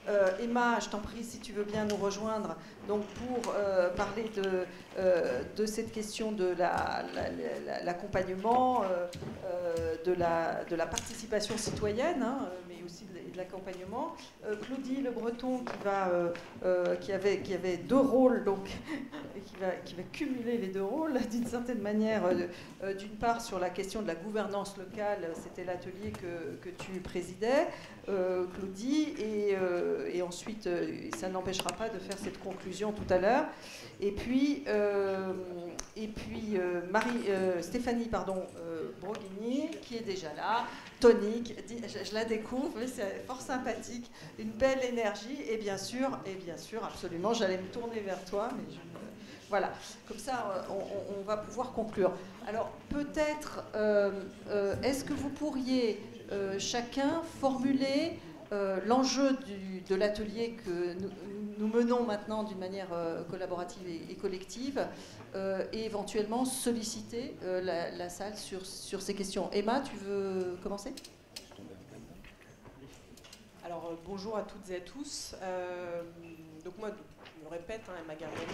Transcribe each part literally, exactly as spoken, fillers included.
Euh, Emma, je t'en prie, si tu veux bien nous rejoindre, donc pour euh, parler de, euh, de cette question de l'accompagnement, la, la, la, euh, euh, de, la, de la participation citoyenne, hein, mais aussi de, de l'accompagnement. Euh, Claudie Le Breton, qui, va, euh, euh, qui, avait, qui avait deux rôles, donc, et qui va, qui va cumuler les deux rôles, d'une certaine manière, euh, euh, d'une part sur la question de la gouvernance locale, c'était l'atelier que, que tu présidais, euh, Claudie, et, euh, et ensuite, euh, ça n'empêchera pas de faire cette conclusion tout à l'heure. Et puis, euh, et puis euh, Marie, euh, Stéphanie pardon, euh, Broghini, qui est déjà là, tonique, je, je la découvre, mais c'est fort sympathique, une belle énergie, et bien sûr, et bien sûr, absolument, j'allais me tourner vers toi, mais je voilà, comme ça, on, on va pouvoir conclure. Alors, peut-être, euh, euh, est-ce que vous pourriez euh, chacun formuler euh, l'enjeu de l'atelier que nous, nous menons maintenant d'une manière euh, collaborative et, et collective, euh, et éventuellement solliciter euh, la, la salle sur, sur ces questions. Emma, tu veux commencer ? Alors, euh, bonjour à toutes et à tous. Euh, donc moi, je me répète, hein, Emma Gargani,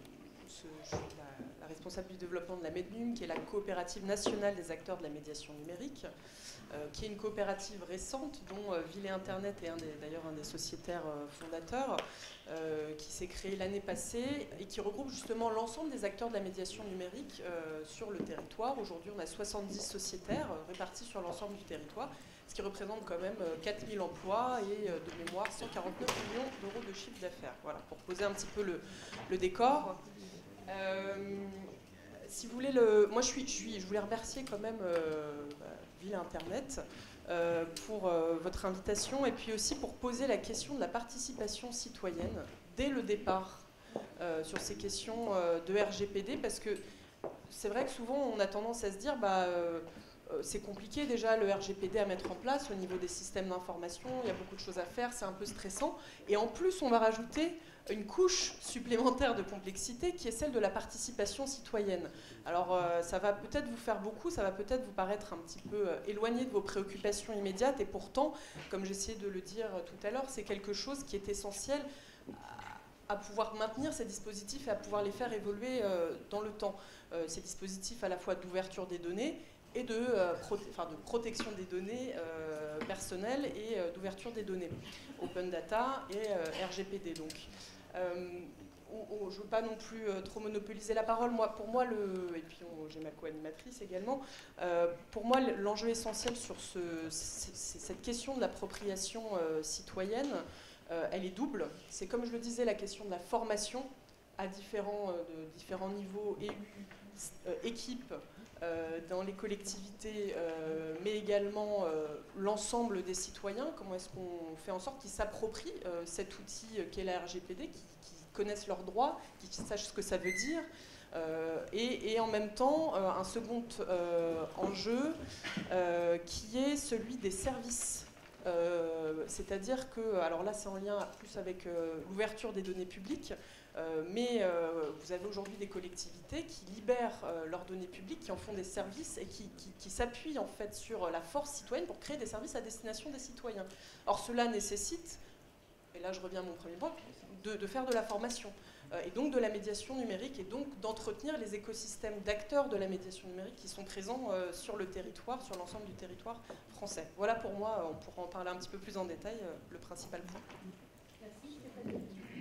je suis la, la responsable du développement de la MEDNUM, qui est la coopérative nationale des acteurs de la médiation numérique, euh, qui est une coopérative récente, dont euh, Ville et Internet est d'ailleurs un des sociétaires euh, fondateurs, euh, qui s'est créé l'année passée et qui regroupe justement l'ensemble des acteurs de la médiation numérique euh, sur le territoire. Aujourd'hui, on a soixante-dix sociétaires euh, répartis sur l'ensemble du territoire, ce qui représente quand même euh, quatre mille emplois et, euh, de mémoire, cent quarante-neuf millions d'euros de chiffre d'affaires. Voilà, pour poser un petit peu le, le décor. Euh, si vous voulez, le, moi je, suis, je, suis, je voulais remercier quand même euh, bah, Ville Internet euh, pour euh, votre invitation et puis aussi pour poser la question de la participation citoyenne dès le départ euh, sur ces questions euh, de R G P D, parce que c'est vrai que souvent on a tendance à se dire bah, euh, c'est compliqué déjà le R G P D à mettre en place au niveau des systèmes d'information, il y a beaucoup de choses à faire, c'est un peu stressant, et en plus on va rajouter une couche supplémentaire de complexité qui est celle de la participation citoyenne. Alors euh, ça va peut-être vous faire beaucoup, ça va peut-être vous paraître un petit peu euh, éloigné de vos préoccupations immédiates, et pourtant, comme j'essayais de le dire tout à l'heure, c'est quelque chose qui est essentiel à, à pouvoir maintenir ces dispositifs et à pouvoir les faire évoluer euh, dans le temps. Euh, ces dispositifs à la fois d'ouverture des données et de, euh, prote enfin, de protection des données euh, personnelles et euh, d'ouverture des données. Open Data et euh, R G P D donc. Euh, on, on, je ne veux pas non plus euh, trop monopoliser la parole. Moi, pour moi, le, et puis j'ai ma co-animatrice également, euh, pour moi l'enjeu essentiel sur ce, cette question de l'appropriation euh, citoyenne, euh, elle est double. C'est comme je le disais, la question de la formation à différents, euh, de différents niveaux, élus, euh, équipes, Euh, dans les collectivités, euh, mais également euh, l'ensemble des citoyens. Comment est-ce qu'on fait en sorte qu'ils s'approprient euh, cet outil euh, qu'est la R G P D, qui, qui connaissent leurs droits, qui sachent ce que ça veut dire, euh, et, et en même temps euh, un second euh, enjeu euh, qui est celui des services. Euh, C'est-à-dire que, alors là c'est en lien plus avec euh, l'ouverture des données publiques, Euh, mais euh, vous avez aujourd'hui des collectivités qui libèrent euh, leurs données publiques, qui en font des services et qui, qui, qui s'appuient en fait sur la force citoyenne pour créer des services à destination des citoyens. Or cela nécessite, et là je reviens à mon premier point, de, de faire de la formation euh, et donc de la médiation numérique, et donc d'entretenir les écosystèmes d'acteurs de la médiation numérique qui sont présents euh, sur le territoire, sur l'ensemble du territoire français. Voilà pour moi, on pourra en parler un petit peu plus en détail, euh, le principal point. Merci Stéphanie.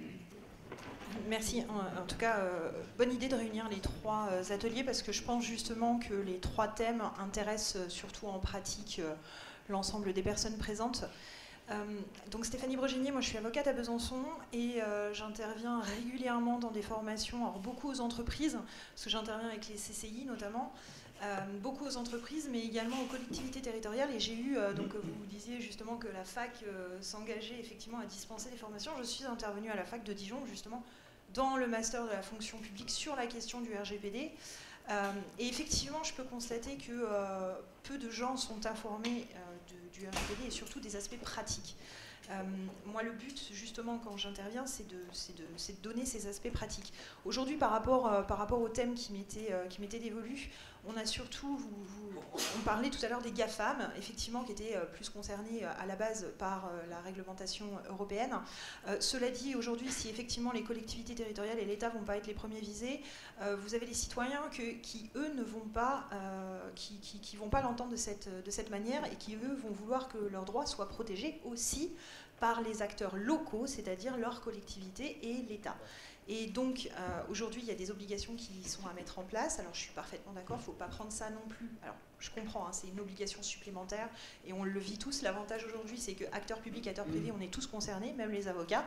Merci. En, en tout cas, euh, bonne idée de réunir les trois euh, ateliers, parce que je pense justement que les trois thèmes intéressent euh, surtout en pratique euh, l'ensemble des personnes présentes. Euh, donc Stéphanie Broghini, moi je suis avocate à Besançon et euh, j'interviens régulièrement dans des formations, alors beaucoup aux entreprises, parce que j'interviens avec les C C I notamment, euh, beaucoup aux entreprises, mais également aux collectivités territoriales. Et j'ai eu, euh, donc vous disiez justement que la fac euh, s'engageait effectivement à dispenser des formations. Je suis intervenue à la fac de Dijon justement dans le master de la fonction publique sur la question du R G P D. Euh, et effectivement, je peux constater que euh, peu de gens sont informés euh, de, du R G P D et surtout des aspects pratiques. Euh, moi, le but, justement, quand j'interviens, c'est de, de, de donner ces aspects pratiques. Aujourd'hui, par rapport, euh, par rapport au thème qui m'était euh, qui m'était dévolu, on a surtout, vous, vous, on parlait tout à l'heure des GAFAM, effectivement, qui étaient plus concernés à la base par la réglementation européenne. Euh, cela dit, aujourd'hui, si effectivement les collectivités territoriales et l'État ne vont pas être les premiers visés, euh, vous avez les citoyens que, qui, eux, ne vont pas, euh, qui, qui, qui vont pas l'entendre de cette, de cette manière et qui, eux, vont vouloir que leurs droits soient protégés aussi par les acteurs locaux, c'est-à-dire leurs collectivités et l'État. Et donc, euh, aujourd'hui, il y a des obligations qui sont à mettre en place. Alors, je suis parfaitement d'accord, il ne faut pas prendre ça non plus. Alors, je comprends, hein, c'est une obligation supplémentaire et on le vit tous. L'avantage aujourd'hui, c'est que acteurs publics, acteurs privés, on est tous concernés, même les avocats.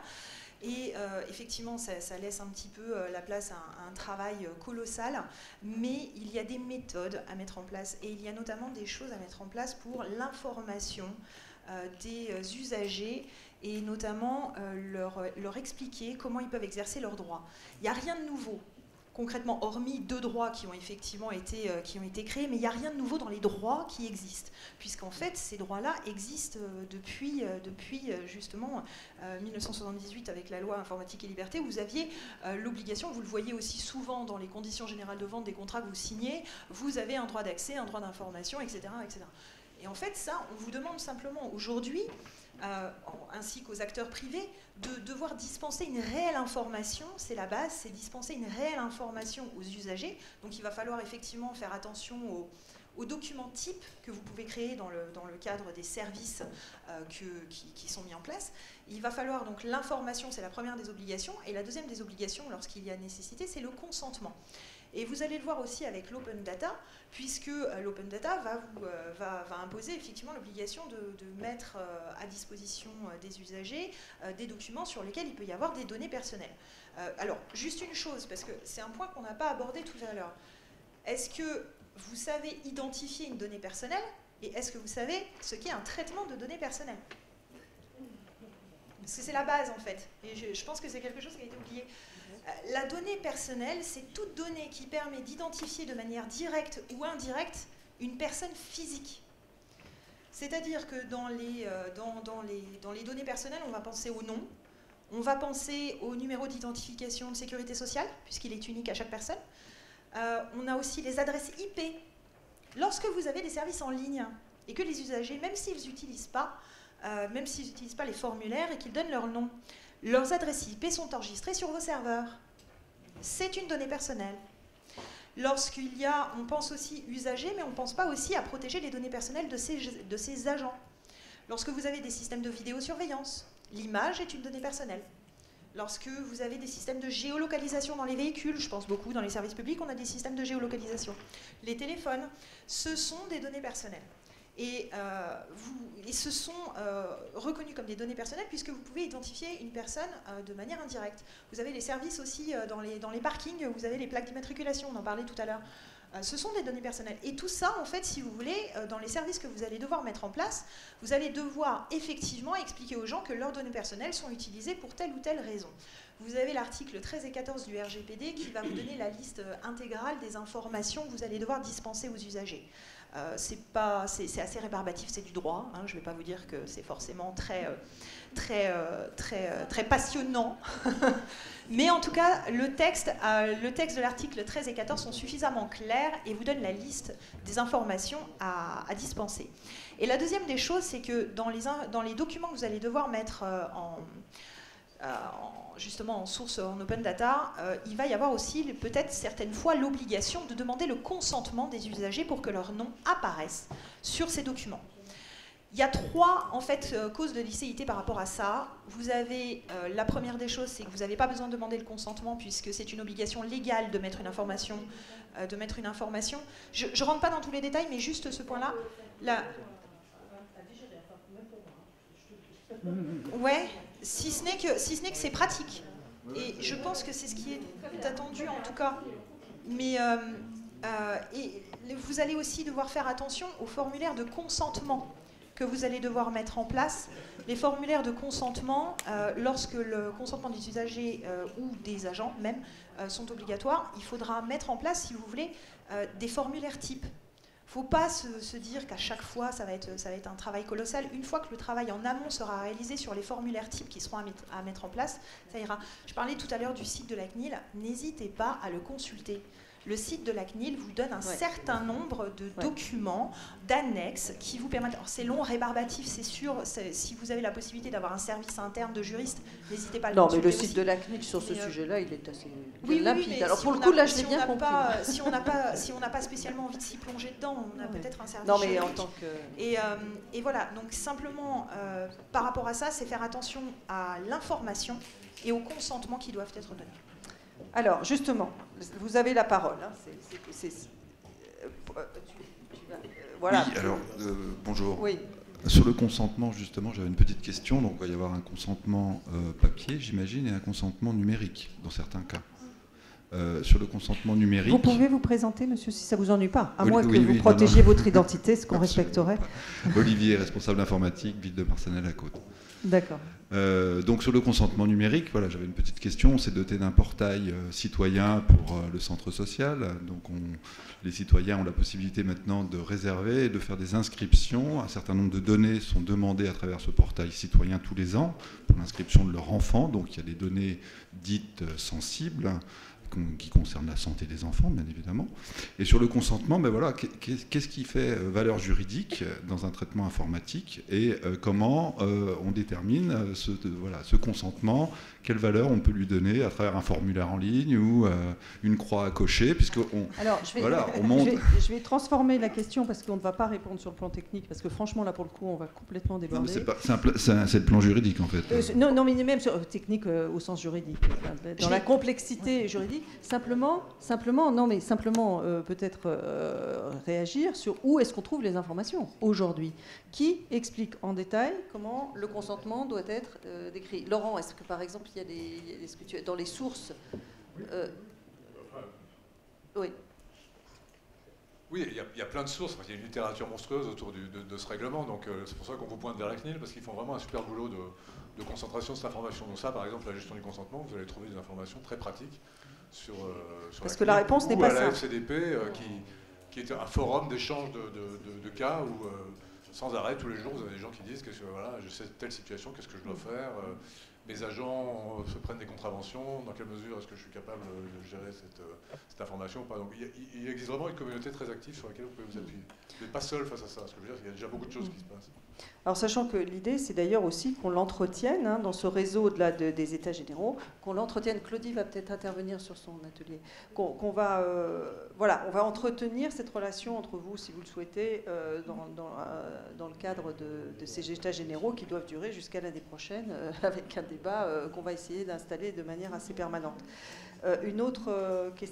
Et euh, effectivement, ça, ça laisse un petit peu euh, la place à un, à un travail euh, colossal, mais il y a des méthodes à mettre en place et il y a notamment des choses à mettre en place pour l'information euh, des euh, usagers et notamment euh, leur, leur expliquer comment ils peuvent exercer leurs droits. Il n'y a rien de nouveau, concrètement, hormis deux droits qui ont effectivement été, euh, qui ont été créés, mais il n'y a rien de nouveau dans les droits qui existent, puisqu'en fait, ces droits-là existent euh, depuis, euh, depuis euh, justement euh, mille neuf cent soixante-dix-huit avec la loi Informatique et Liberté, où vous aviez euh, l'obligation, vous le voyez aussi souvent dans les conditions générales de vente des contrats que vous signez, vous avez un droit d'accès, un droit d'information, et cetera, et cetera. Et en fait, ça, on vous demande simplement aujourd'hui, Euh, ainsi qu'aux acteurs privés, de devoir dispenser une réelle information, c'est la base, c'est dispenser une réelle information aux usagers. Donc il va falloir effectivement faire attention aux, aux documents types que vous pouvez créer dans le, dans le cadre des services euh, que, qui, qui sont mis en place. Il va falloir donc l'information, c'est la première des obligations, et la deuxième des obligations, lorsqu'il y a nécessité, c'est le consentement. Et vous allez le voir aussi avec l'open data, puisque euh, l'open data va, vous, euh, va, va imposer effectivement l'obligation de, de mettre euh, à disposition euh, des usagers euh, des documents sur lesquels il peut y avoir des données personnelles. Euh, alors, juste une chose, parce que c'est un point qu'on n'a pas abordé tout à l'heure. Est-ce que vous savez identifier une donnée personnelle, et est-ce que vous savez ce qu'est un traitement de données personnelles? Parce que c'est la base, en fait. Et je, je pense que c'est quelque chose qui a été oublié. La donnée personnelle, c'est toute donnée qui permet d'identifier de manière directe ou indirecte une personne physique. C'est-à-dire que dans les, euh, dans, dans, les, dans les données personnelles, on va penser au nom, on va penser au numéro d'identification de sécurité sociale, puisqu'il est unique à chaque personne. Euh, on a aussi les adresses I P. Lorsque vous avez des services en ligne et que les usagers, même s'ils n'utilisent pas, euh, même s'ils n'utilisent pas les formulaires et qu'ils donnent leur nom, leurs adresses I P sont enregistrées sur vos serveurs. C'est une donnée personnelle. Lorsqu'il y a, on pense aussi usagers, mais on ne pense pas aussi à protéger les données personnelles de ces, de ces agents. Lorsque vous avez des systèmes de vidéosurveillance, l'image est une donnée personnelle. Lorsque vous avez des systèmes de géolocalisation dans les véhicules, je pense beaucoup dans les services publics, on a des systèmes de géolocalisation. Les téléphones, ce sont des données personnelles. Et, euh, vous, et ce sont euh, reconnus comme des données personnelles puisque vous pouvez identifier une personne euh, de manière indirecte. Vous avez les services aussi euh, dans, les, dans les parkings, vous avez les plaques d'immatriculation, on en parlait tout à l'heure. Euh, ce sont des données personnelles. Et tout ça, en fait, si vous voulez, euh, dans les services que vous allez devoir mettre en place, vous allez devoir effectivement expliquer aux gens que leurs données personnelles sont utilisées pour telle ou telle raison. Vous avez l'article treize et quatorze du R G P D qui va vous donner la liste intégrale des informations que vous allez devoir dispenser aux usagers. Euh, c'est pas, c'est, c'est assez rébarbatif, c'est du droit. Hein, je ne vais pas vous dire que c'est forcément très, euh, très, euh, très, euh, très passionnant. Mais en tout cas, le texte, euh, le texte de l'article treize et quatorze sont suffisamment clairs et vous donnent la liste des informations à, à dispenser. Et la deuxième des choses, c'est que dans les, dans les documents que vous allez devoir mettre euh, en... Euh, en, justement en source en open data, euh, il va y avoir aussi peut-être certaines fois l'obligation de demander le consentement des usagers pour que leur nom apparaisse sur ces documents. Il y a trois en fait, euh, causes de licéité par rapport à ça. Vous avez euh, la première des choses, c'est que vous n'avez pas besoin de demander le consentement puisque c'est une obligation légale de mettre une information. Euh, de mettre une information. Je ne rentre pas dans tous les détails, mais juste ce point-là. La... Ouais. Si ce n'est que, si ce n'est que c'est pratique. Et je pense que c'est ce qui est attendu en tout cas. Mais euh, euh, et vous allez aussi devoir faire attention aux formulaires de consentement que vous allez devoir mettre en place. Les formulaires de consentement, euh, lorsque le consentement des usagers euh, ou des agents même euh, sont obligatoires, il faudra mettre en place, si vous voulez, euh, des formulaires types. Il ne faut pas se, se dire qu'à chaque fois, ça va, être, ça va être un travail colossal. Une fois que le travail en amont sera réalisé sur les formulaires types qui seront à mettre, à mettre en place, ça ira. Je parlais tout à l'heure du site de la C N I L. N'hésitez pas à le consulter. le site de la C N I L vous donne un ouais. certain nombre de ouais. documents, d'annexes qui vous permettent... Alors c'est long, rébarbatif, c'est sûr. Si vous avez la possibilité d'avoir un service interne de juristes, n'hésitez pas à le Non, consulter mais le site aussi. de la C N I L sur ce mais, euh, sujet-là, il est assez oui, oui, limpide. mais Alors si pour le on coup, a, là, je si l'ai on bien n'a compris. pas, si on n'a pas, si on n'a pas spécialement envie de s'y plonger dedans, on a Ouais. peut-être un service Non, mais en juridique. tant que... Et, euh, et voilà, donc simplement, euh, par rapport à ça, c'est faire attention à l'information et au consentement qui doivent être donnés. Alors, justement, vous avez la parole. Hein. C'est, c'est, c'est, euh, tu, tu vas, euh, voilà. Oui, alors, euh, bonjour. Oui. Sur le consentement, justement, j'avais une petite question. Donc, il va y avoir un consentement euh, papier, j'imagine, et un consentement numérique, dans certains cas. Euh, sur le consentement numérique... Vous pouvez vous présenter, monsieur, si ça ne vous ennuie pas, à oui, moins oui, que vous oui, protégiez non, non. votre identité, ce qu'on respecterait. Olivier, responsable informatique, ville de Marsanais-la-Côte. D'accord. Euh, donc sur le consentement numérique, voilà, j'avais une petite question. On s'est doté d'un portail euh, citoyen pour euh, le centre social. Donc on, les citoyens ont la possibilité maintenant de réserver et de faire des inscriptions. Un certain nombre de données sont demandées à travers ce portail citoyen tous les ans pour l'inscription de leur enfant. Donc il y a des données dites euh, sensibles qui concerne la santé des enfants, bien évidemment. Et sur le consentement, ben voilà, qu'est-ce qui fait valeur juridique dans un traitement informatique et euh, comment euh, on détermine ce, voilà, ce consentement, quelle valeur on peut lui donner à travers un formulaire en ligne ou euh, une croix à cocher, puisque on, Alors, je vais, voilà, on monte... je, vais, je vais transformer la question parce qu'on ne va pas répondre sur le plan technique, parce que franchement, là, pour le coup, on va complètement déborder. C'est le plan juridique, en fait. Euh, non, non, mais même sur technique euh, au sens juridique, euh, dans la complexité juridique. Simplement, simplement, non, mais simplement euh, peut-être euh, réagir sur où est-ce qu'on trouve les informations aujourd'hui. Qui explique en détail comment le consentement doit être euh, décrit. Laurent, est-ce que par exemple, il y a des, est-ce que tu, dans les sources, euh, oui. Oui, il y, a, il y a plein de sources. Il y a une littérature monstrueuse autour du, de, de ce règlement. Donc euh, c'est pour ça qu'on vous pointe vers la C N I L, parce qu'ils font vraiment un super boulot de, de concentration de cette information. Donc ça, par exemple, la gestion du consentement, vous allez trouver des informations très pratiques sur, euh, sur parce la que la réponse n'est pas à la ça. F C D P, euh, qui, qui est un forum d'échange de, de, de, de cas où, euh, sans arrêt, tous les jours, vous avez des gens qui disent que voilà, je sais telle situation, qu'est-ce que je dois faire euh, mes agents se prennent des contraventions, dans quelle mesure est-ce que je suis capable de gérer cette, cette information ou pas. Donc il, il existe vraiment une communauté très active sur laquelle vous pouvez vous appuyer. Vous n'êtes pas seul face à ça, ce que je veux dire, il y a déjà beaucoup de choses qui se passent. Alors sachant que l'idée, c'est d'ailleurs aussi qu'on l'entretienne hein, dans ce réseau au-delà de, des états généraux, qu'on l'entretienne. Claudie va peut-être intervenir sur son atelier. Qu'on qu'on va, euh, voilà, on va entretenir cette relation entre vous, si vous le souhaitez, euh, dans, dans, euh, dans le cadre de, de ces états généraux qui doivent durer jusqu'à l'année prochaine, euh, avec un débat euh, qu'on va essayer d'installer de manière assez permanente. Euh, une autre euh, question ?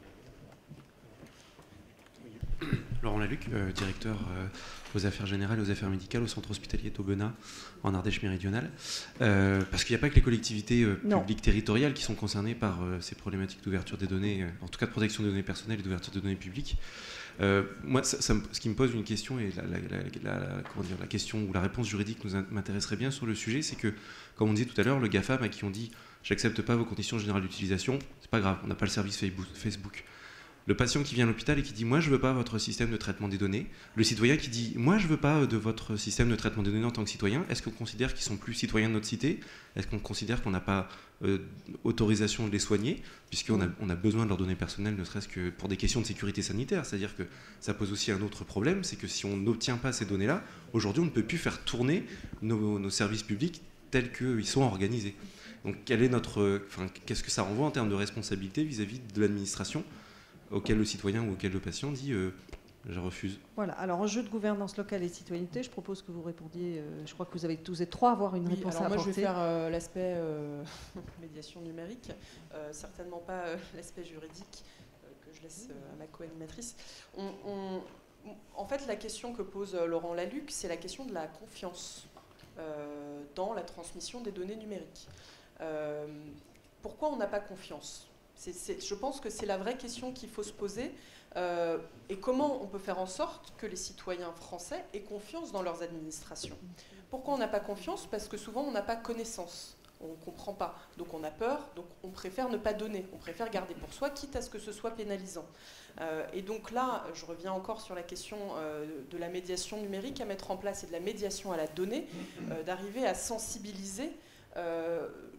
Laurent Laluc, euh, directeur euh, aux affaires générales et aux affaires médicales au centre hospitalier d'Aubenas en Ardèche méridionale. Euh, parce qu'il n'y a pas que les collectivités euh, publiques territoriales qui sont concernées par euh, ces problématiques d'ouverture des données, euh, en tout cas de protection des données personnelles et d'ouverture des données publiques. Euh, moi, ça, ça, ce qui me pose une question, et la, la, la, la, comment dire, la question ou la réponse juridique nous m'intéresserait bien sur le sujet, c'est que, comme on disait tout à l'heure, le GAFAM à qui on dit « j'accepte pas vos conditions générales d'utilisation », c'est pas grave, on n'a pas le service Facebook. Le patient qui vient à l'hôpital et qui dit « moi je veux pas votre système de traitement des données », le citoyen qui dit « moi je veux pas de votre système de traitement des données en tant que citoyen », est-ce qu'on considère qu'ils sont plus citoyens de notre cité? Est-ce qu'on considère qu'on n'a pas euh, autorisation de les soigner, puisqu'on a, on a besoin de leurs données personnelles, ne serait-ce que pour des questions de sécurité sanitaire? C'est-à-dire que ça pose aussi un autre problème, c'est que si on n'obtient pas ces données-là, aujourd'hui on ne peut plus faire tourner nos, nos services publics tels qu'ils sont organisés. Donc quel est notre, enfin, qu'est-ce que ça renvoie en termes de responsabilité vis-à-vis de l'administration auquel le citoyen ou auquel le patient dit euh, « je refuse ». Voilà, alors en jeu de gouvernance locale et de citoyenneté, je propose que vous répondiez, euh, je crois que vous avez tous et trois avoir une oui, réponse alors à moi apporter. Je vais faire euh, l'aspect euh, médiation numérique, euh, certainement pas euh, l'aspect juridique euh, que je laisse euh, à ma co-animatrice. On, on, en fait, la question que pose euh, Laurent Laluc, c'est la question de la confiance euh, dans la transmission des données numériques. Euh, pourquoi on n'a pas confiance ? C'est, c'est, je pense que c'est la vraie question qu'il faut se poser. Euh, et comment on peut faire en sorte que les citoyens français aient confiance dans leurs administrations? Pourquoi on n'a pas confiance? Parce que souvent on n'a pas connaissance, on ne comprend pas. Donc on a peur, donc on préfère ne pas donner, on préfère garder pour soi, quitte à ce que ce soit pénalisant. Euh, et donc là, je reviens encore sur la question euh, de la médiation numérique à mettre en place et de la médiation à la donnée, euh, d'arriver à sensibiliser euh,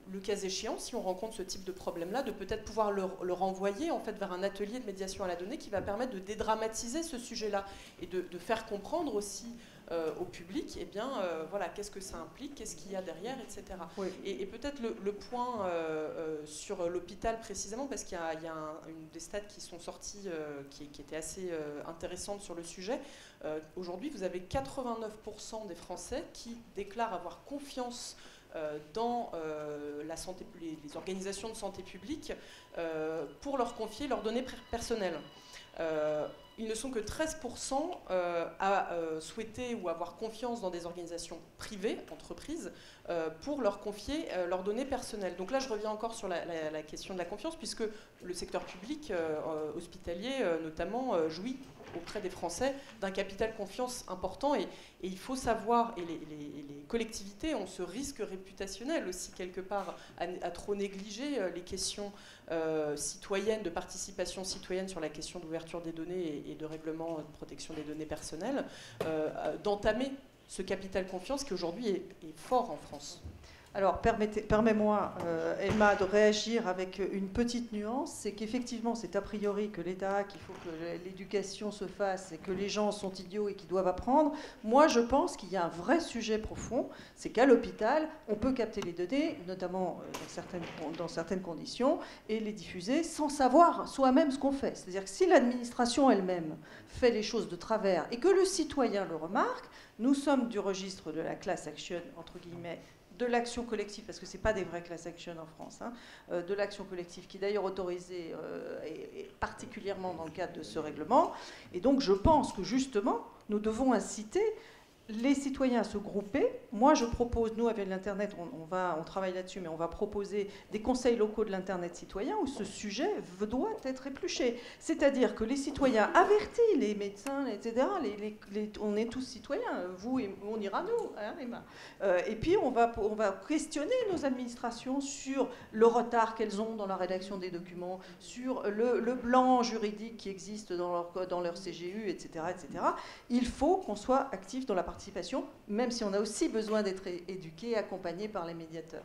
le cas échéant, si on rencontre ce type de problème-là, de peut-être pouvoir le, le renvoyer en fait, vers un atelier de médiation à la donnée qui va permettre de dédramatiser ce sujet-là et de, de faire comprendre aussi euh, au public eh bien, euh, voilà, qu'est-ce que ça implique, qu'est-ce qu'il y a derrière, et cetera. Oui. Et, et peut-être le, le point euh, euh, sur l'hôpital précisément, parce qu'il y a, il y a un, une des stats qui sont sorties euh, qui, qui était assez euh, intéressante sur le sujet. Euh, Aujourd'hui, vous avez quatre-vingt-neuf pour cent des Français qui déclarent avoir confiance Euh, dans euh, la santé, les, les organisations de santé publique euh, pour leur confier leurs données personnelles. Euh, ils ne sont que treize pour cent euh, à euh, souhaiter ou avoir confiance dans des organisations privées, entreprises, euh, pour leur confier euh, leurs données personnelles. Donc là, je reviens encore sur la, la, la question de la confiance, puisque le secteur public euh, hospitalier, euh, notamment, euh, jouit auprès des Français d'un capital confiance important et, et il faut savoir, et les, les, les collectivités ont ce risque réputationnel aussi quelque part à, à trop négliger les questions euh, citoyennes, de participation citoyenne sur la question d'ouverture des données et, et de règlement de protection des données personnelles, euh, d'entamer ce capital confiance qui aujourd'hui est, est fort en France. Alors, permets-moi, euh, Emma, de réagir avec une petite nuance. C'est qu'effectivement, c'est a priori que l'État, qu'il faut que l'éducation se fasse et que les gens sont idiots et qu'ils doivent apprendre. Moi, je pense qu'il y a un vrai sujet profond. C'est qu'à l'hôpital, on peut capter les données, notamment dans certaines, dans certaines conditions, et les diffuser sans savoir soi-même ce qu'on fait. C'est-à-dire que si l'administration elle-même fait les choses de travers et que le citoyen le remarque, nous sommes du registre de la class action, entre guillemets, de l'action collective, parce que ce n'est pas des vrais class action en France, hein, euh, de l'action collective, qui est d'ailleurs autorisée, euh, et, et particulièrement dans le cadre de ce règlement. Et donc je pense que justement, nous devons inciter les citoyens à se grouper. Moi, je propose, nous, avec l'Internet, on, on, va, on travaille là-dessus, mais on va proposer des conseils locaux de l'Internet citoyen où ce sujet doit être épluché. C'est-à-dire que les citoyens avertis, les médecins, et cetera, les, les, les, on est tous citoyens, vous et on ira nous, hein, Emma. Euh, et puis, on va, on va questionner nos administrations sur le retard qu'elles ont dans la rédaction des documents, sur le, le blanc juridique qui existe dans leur, dans leur C G U, et cetera, et cetera. Il faut qu'on soit actif dans la participation, même si on a aussi besoin d'être éduqué et accompagné par les médiateurs.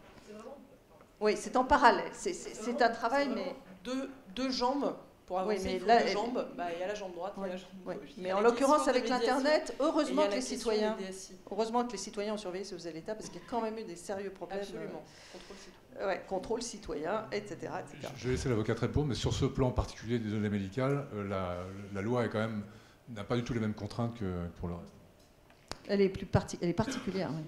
Oui, c'est en parallèle. C'est un travail, mais... Deux, deux jambes, pour avancer, oui, mais il faut là, deux jambes. Bah, il y a la jambe droite, oui, il y a la jambe oui. gauche. Mais en l'occurrence, avec l'Internet, heureusement que les citoyens... D Heureusement que les citoyens ont surveillé ce que faisait l'État, parce qu'il y a quand même eu des sérieux problèmes. Absolument. Euh, contrôle citoyen. Ouais, contrôle citoyen, et cetera, et cetera. Je vais laisser l'avocat répondre, mais sur ce plan particulier des données médicales, euh, la, la loi est quand même n'a pas du tout les mêmes contraintes que pour le reste. Elle est, plus parti elle est particulière, oui.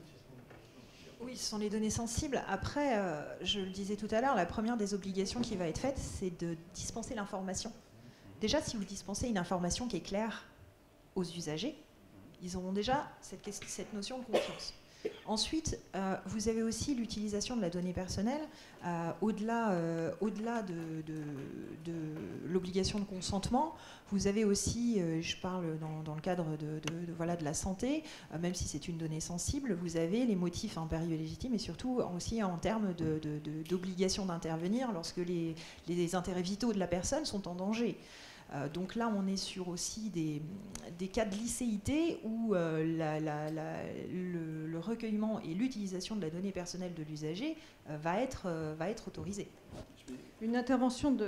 Oui, ce sont les données sensibles. Après, euh, je le disais tout à l'heure, la première des obligations qui va être faite, c'est de dispenser l'information. Déjà, si vous dispensez une information qui est claire aux usagers, ils auront déjà cette, cette notion de confiance. Ensuite, euh, vous avez aussi l'utilisation de la donnée personnelle, euh, au-delà euh, au-delà de, de, de l'obligation de consentement. Vous avez aussi, euh, je parle dans, dans le cadre de, de, de, voilà, de la santé, euh, même si c'est une donnée sensible, vous avez les motifs impérieux et légitimes et surtout aussi en termes de, de, de, d'obligation d'intervenir lorsque les, les intérêts vitaux de la personne sont en danger. Euh, donc là, on est sur aussi des, des cas de licéité où euh, la, la, la, le, le recueillement et l'utilisation de la donnée personnelle de l'usager euh, va, être, euh, va être autorisée. Une intervention de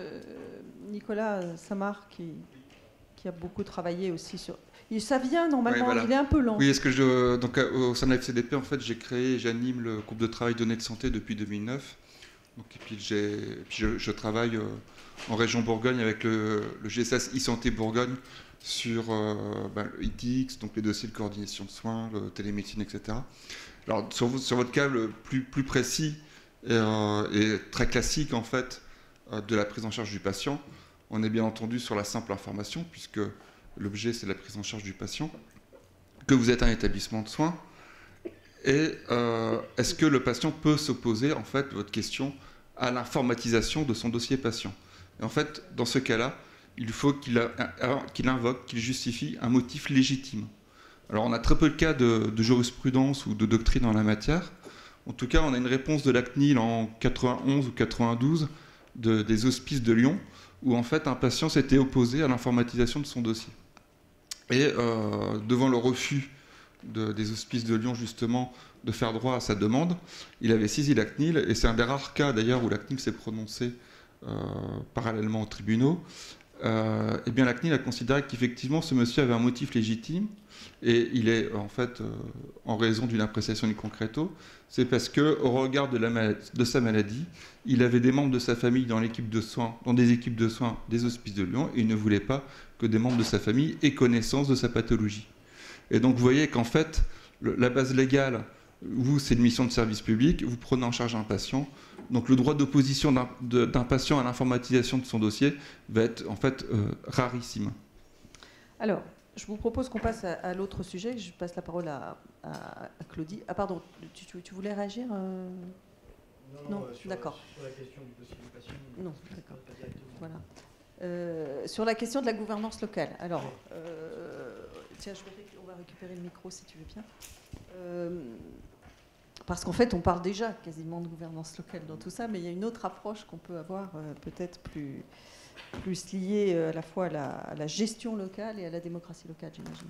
Nicolas Samar qui, qui a beaucoup travaillé aussi sur... Et ça vient normalement, oui, voilà. Il est un peu lent. Oui, est-ce que je, donc, au sein de la F C D P, en fait, j'ai créé et j'anime le groupe de travail données de santé depuis deux mille neuf. Donc, et puis, j'ai, puis je, je travaille... Euh, en région Bourgogne avec le, le G S S e-santé Bourgogne sur euh, ben, le I T X, donc les dossiers de coordination de soins, le télémédecine, et cetera. Alors sur, sur votre cas le plus, plus précis et, euh, et très classique en fait euh, de la prise en charge du patient, on est bien entendu sur la simple information puisque l'objet c'est la prise en charge du patient, que vous êtes un établissement de soins et euh, est-ce que le patient peut s'opposer en fait votre question à l'informatisation de son dossier patient. Et en fait, dans ce cas-là, il faut qu'il, a, qu'il invoque, qu'il justifie un motif légitime. Alors, on a très peu de cas de, de jurisprudence ou de doctrine en la matière. En tout cas, on a une réponse de l'A C N I L en quatre-vingt-onze ou quatre-vingt-douze de, des hospices de Lyon, où en fait, un patient s'était opposé à l'informatisation de son dossier. Et euh, devant le refus de, des hospices de Lyon, justement, de faire droit à sa demande, il avait saisi la C N I L, et c'est un des rares cas d'ailleurs où la C N I L s'est prononcée euh, parallèlement aux tribunaux. Euh, et bien la C N I L a considéré qu'effectivement ce monsieur avait un motif légitime, et il est en fait, euh, en raison d'une appréciation du concreto, c'est parce qu'au regard de, la maladie, de sa maladie, il avait des membres de sa famille dans, l'équipe de soins, dans des équipes de soins des hospices de Lyon, et il ne voulait pas que des membres de sa famille aient connaissance de sa pathologie. Et donc vous voyez qu'en fait, le, la base légale, vous, c'est une mission de service public, vous prenez en charge un patient, donc le droit d'opposition d'un, de, d'un patient à l'informatisation de son dossier va être en fait euh, rarissime. Alors, je vous propose qu'on passe à, à l'autre sujet. Je passe la parole à, à, à Claudie. Ah pardon, tu, tu, tu voulais réagir euh... Non, non, non euh, sur, d'accord. Sur la question du dossier du patient. Non, d'accord. Voilà. Euh, sur la question de la gouvernance locale. Alors, euh, tiens, je vais, on va récupérer le micro si tu veux bien. Euh, parce qu'en fait, on parle déjà quasiment de gouvernance locale dans tout ça, mais il y a une autre approche qu'on peut avoir, euh, peut-être plus, plus liée euh, à la fois à la, à la gestion locale et à la démocratie locale, j'imagine.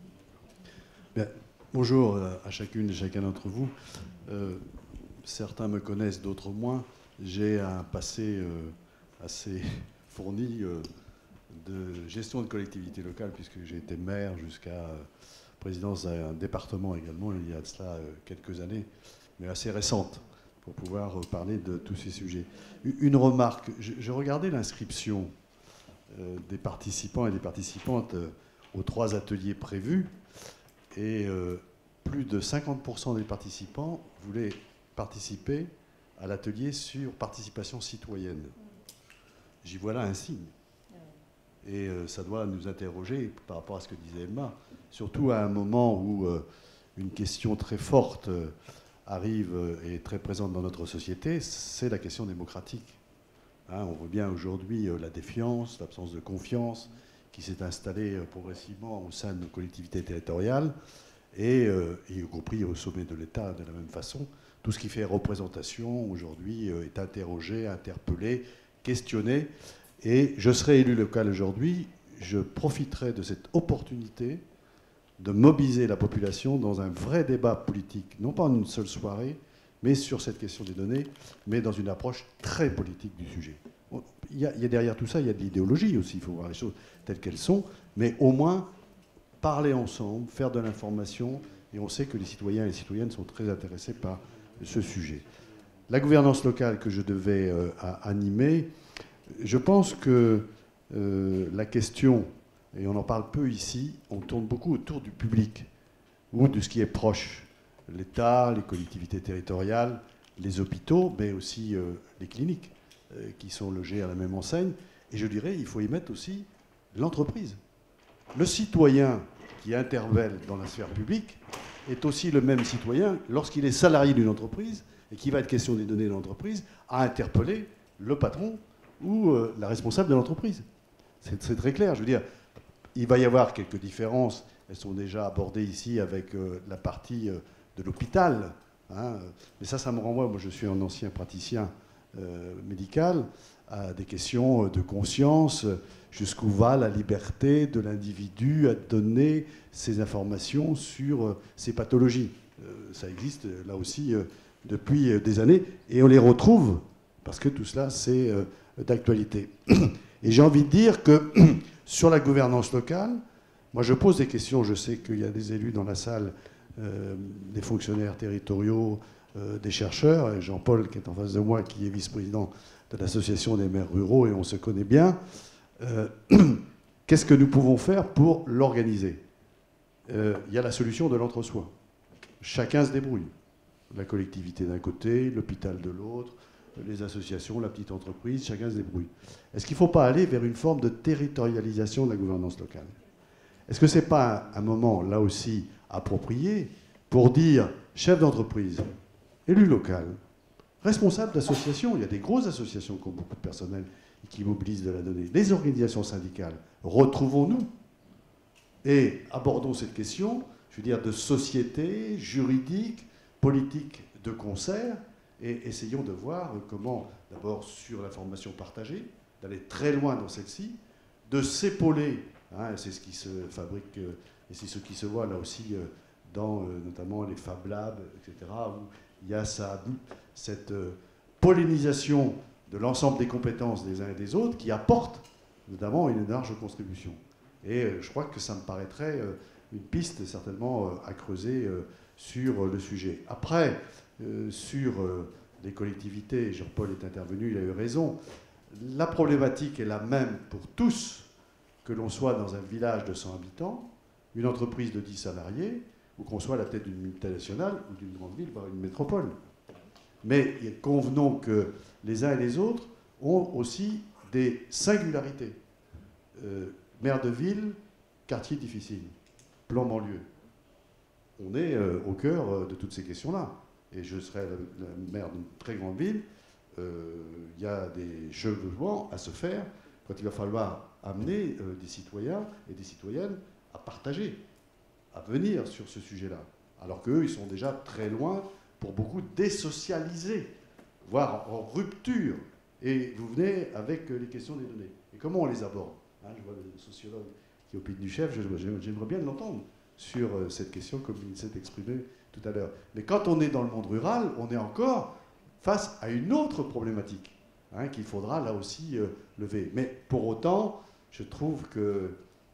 Bien, bonjour à chacune et chacun d'entre vous. Euh, certains me connaissent, d'autres moins. J'ai un passé euh, assez fourni euh, de gestion de collectivités locales, puisque j'ai été maire jusqu'à euh, présidence d'un département également, il y a de cela euh, quelques années, mais assez récente, pour pouvoir euh, parler de tous ces sujets. Une remarque, je, je regardais l'inscription euh, des participants et des participantes euh, aux trois ateliers prévus, et euh, plus de cinquante pour cent des participants voulaient participer à l'atelier sur participation citoyenne. J'y vois là un signe. Et euh, ça doit nous interroger par rapport à ce que disait Emma, surtout à un moment où euh, une question très forte euh, arrive euh, et est très présente dans notre société, c'est la question démocratique. Hein, on voit bien aujourd'hui euh, la défiance, l'absence de confiance qui s'est installée euh, progressivement au sein de nos collectivités territoriales, et euh, y compris au sommet de l'État de la même façon. Tout ce qui fait représentation aujourd'hui euh, est interrogé, interpellé, questionné. Et je serai élu local aujourd'hui, je profiterai de cette opportunité de mobiliser la population dans un vrai débat politique, non pas en une seule soirée, mais sur cette question des données, mais dans une approche très politique du sujet. Il y a, il y a derrière tout ça, il y a de l'idéologie aussi, il faut voir les choses telles qu'elles sont, mais au moins parler ensemble, faire de l'information, et on sait que les citoyens et les citoyennes sont très intéressés par ce sujet. La gouvernance locale que je devais euh, animer, je pense que euh, la question, et on en parle peu ici, on tourne beaucoup autour du public ou de ce qui est proche. L'État, les collectivités territoriales, les hôpitaux, mais aussi euh, les cliniques euh, qui sont logées à la même enseigne. Et je dirais, il faut y mettre aussi l'entreprise. Le citoyen qui intervient dans la sphère publique est aussi le même citoyen lorsqu'il est salarié d'une entreprise et qu'il va être question des données de l'entreprise à interpeller le patron ou euh, la responsable de l'entreprise. C'est, c'est très clair. Je veux dire, il va y avoir quelques différences. Elles sont déjà abordées ici avec euh, la partie euh, de l'hôpital. Hein. Mais ça, ça me renvoie, moi je suis un ancien praticien euh, médical, à des questions de conscience, jusqu'où va la liberté de l'individu à donner ses informations sur euh, ses pathologies. Euh, ça existe là aussi euh, depuis euh, des années, et on les retrouve, parce que tout cela, c'est euh, d'actualité. Et j'ai envie de dire que sur la gouvernance locale, moi je pose des questions, je sais qu'il y a des élus dans la salle, euh, des fonctionnaires territoriaux, euh, des chercheurs, et Jean-Paul qui est en face de moi, qui est vice-président de l'association des maires ruraux, et on se connaît bien. Euh, qu'est-ce que nous pouvons faire pour l'organiser ? euh, Il y a la solution de l'entre-soi. Chacun se débrouille. La collectivité d'un côté, l'hôpital de l'autre, les associations, la petite entreprise, chacun se débrouille. Est-ce qu'il ne faut pas aller vers une forme de territorialisation de la gouvernance locale ? Est-ce que ce n'est pas un moment, là aussi, approprié pour dire chef d'entreprise, élu local, responsable d'associations, il y a des grosses associations qui ont beaucoup de personnel et qui mobilisent de la donnée, les organisations syndicales, retrouvons-nous et abordons cette question, je veux dire, de société, juridique, politique de concert, et essayons de voir comment, d'abord sur l'information partagée, d'aller très loin dans celle-ci, de s'épauler, hein, c'est ce qui se fabrique, et c'est ce qui se voit là aussi dans euh, notamment les Fab Labs, et cetera, où il y a ça, cette euh, pollinisation de l'ensemble des compétences des uns et des autres qui apporte notamment une large contribution. Et euh, je crois que ça me paraîtrait euh, une piste certainement euh, à creuser euh, sur euh, le sujet. Après, euh, sur euh, les collectivités, Jean-Paul est intervenu, il a eu raison, la problématique est la même pour tous, que l'on soit dans un village de cent habitants, une entreprise de dix salariés, ou qu'on soit à la tête d'une multinationale ou d'une grande ville, voire une métropole. Mais convenons que les uns et les autres ont aussi des singularités. Euh, maire de ville, quartier difficile, plan banlieue. On est euh, au cœur euh, de toutes ces questions-là. Et je serai le, le maire d'une très grande ville. Il euh, y a des chevauchements à se faire quand il va falloir amener euh, des citoyens et des citoyennes à partager, à venir sur ce sujet-là. Alors qu'eux, ils sont déjà très loin, pour beaucoup, désocialisés, voire en rupture. Et vous venez avec les questions des données. Et comment on les aborde, hein, je vois le sociologue qui opine du chef, j'aimerais bien l'entendre sur cette question comme il s'est exprimé tout à l'heure. Mais quand on est dans le monde rural, on est encore face à une autre problématique, hein, qu'il faudra là aussi euh, lever. Mais pour autant, je trouve que, euh,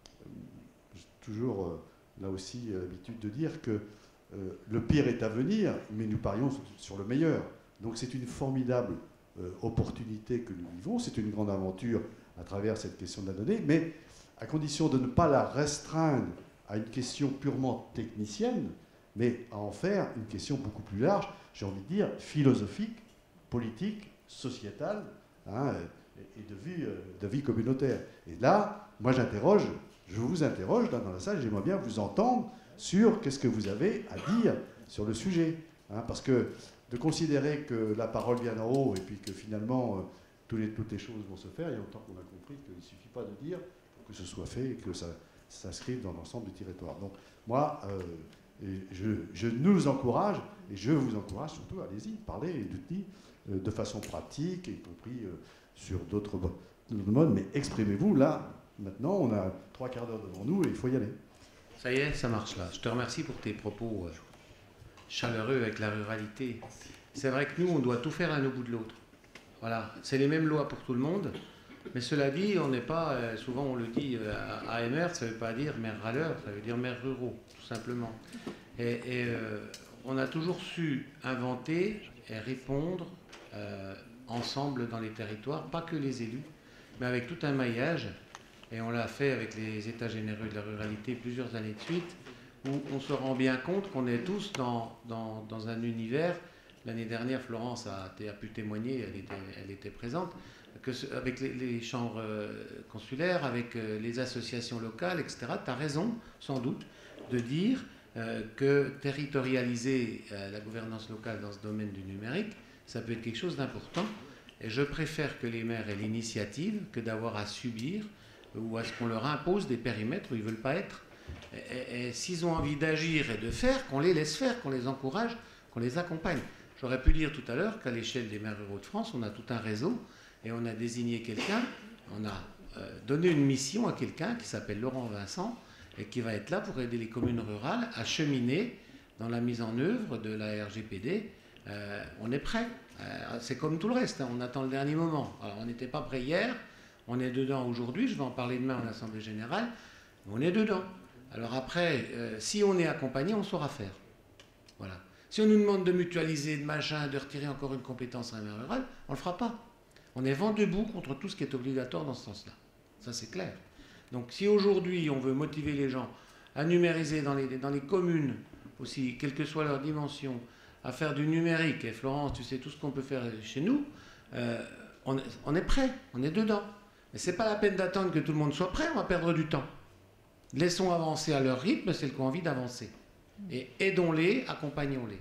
j'ai toujours euh, là aussi euh, l'habitude de dire que euh, le pire est à venir, mais nous parions sur le meilleur. Donc c'est une formidable euh, opportunité que nous vivons, c'est une grande aventure à travers cette question de la donnée, mais à condition de ne pas la restreindre à une question purement technicienne, mais à en faire une question beaucoup plus large, j'ai envie de dire philosophique, politique, sociétale, hein, et de vie, de vie communautaire. Et là, moi j'interroge, je vous interroge là dans la salle, j'aimerais bien vous entendre sur qu'est-ce que vous avez à dire sur le sujet. Hein, parce que de considérer que la parole vient d'en haut et puis que finalement euh, toutes, les, toutes les choses vont se faire, il y a longtemps qu'on a compris qu'il ne suffit pas de dire pour que ce soit fait et que ça s'inscrive dans l'ensemble du territoire. Donc moi, euh, je, je nous encourage, et je vous encourage surtout, allez-y, parlez d'outils euh, de façon pratique, y compris euh, sur d'autres modes, mais exprimez-vous là, maintenant, on a trois quarts d'heure devant nous et il faut y aller. Ça y est, ça marche là. Je te remercie pour tes propos euh, chaleureux avec la ruralité. C'est vrai que nous, on doit tout faire à un au bout de l'autre. Voilà, c'est les mêmes lois pour tout le monde. Mais cela dit, on n'est pas, euh, souvent on le dit, euh, à A M R, ça ne veut pas dire maire râleur, ça veut dire maire ruraux, tout simplement. Et, et euh, on a toujours su inventer et répondre euh, ensemble dans les territoires, pas que les élus, mais avec tout un maillage. Et on l'a fait avec les États généraux de la ruralité plusieurs années de suite, où on se rend bien compte qu'on est tous dans, dans, dans un univers. L'année dernière, Florence a, a pu témoigner, elle était, elle était présente, que ce, avec les, les chambres consulaires, avec les associations locales, et cetera. Tu as raison, sans doute, de dire euh, que territorialiser euh, la gouvernance locale dans ce domaine du numérique, ça peut être quelque chose d'important. Et je préfère que les maires aient l'initiative que d'avoir à subir ou à ce qu'on leur impose des périmètres où ils ne veulent pas être. Et, et, et s'ils ont envie d'agir et de faire, qu'on les laisse faire, qu'on les encourage, qu'on les accompagne. J'aurais pu dire tout à l'heure qu'à l'échelle des maires ruraux de France, on a tout un réseau et on a désigné quelqu'un, on a euh, donné une mission à quelqu'un qui s'appelle Laurent Vincent et qui va être là pour aider les communes rurales à cheminer dans la mise en œuvre de la R G P D. Euh, on est prêt. Euh, c'est comme tout le reste, hein, on attend le dernier moment. Alors, on n'était pas prêt hier, on est dedans aujourd'hui, je vais en parler demain en Assemblée Générale, on est dedans. Alors après, euh, si on est accompagné, on saura faire. Voilà. Si on nous demande de mutualiser, de machin, de retirer encore une compétence à la maire rurale, on ne le fera pas. On est vent debout contre tout ce qui est obligatoire dans ce sens-là. Ça, c'est clair. Donc si aujourd'hui, on veut motiver les gens à numériser dans les, dans les communes aussi, quelle que soit leur dimension, à faire du numérique, et Florence, tu sais tout ce qu'on peut faire chez nous, euh, on, on est prêt, on est dedans. Mais ce n'est pas la peine d'attendre que tout le monde soit prêt, on va perdre du temps. Laissons avancer à leur rythme, celles qui ont envie d'avancer. Et aidons-les, accompagnons-les.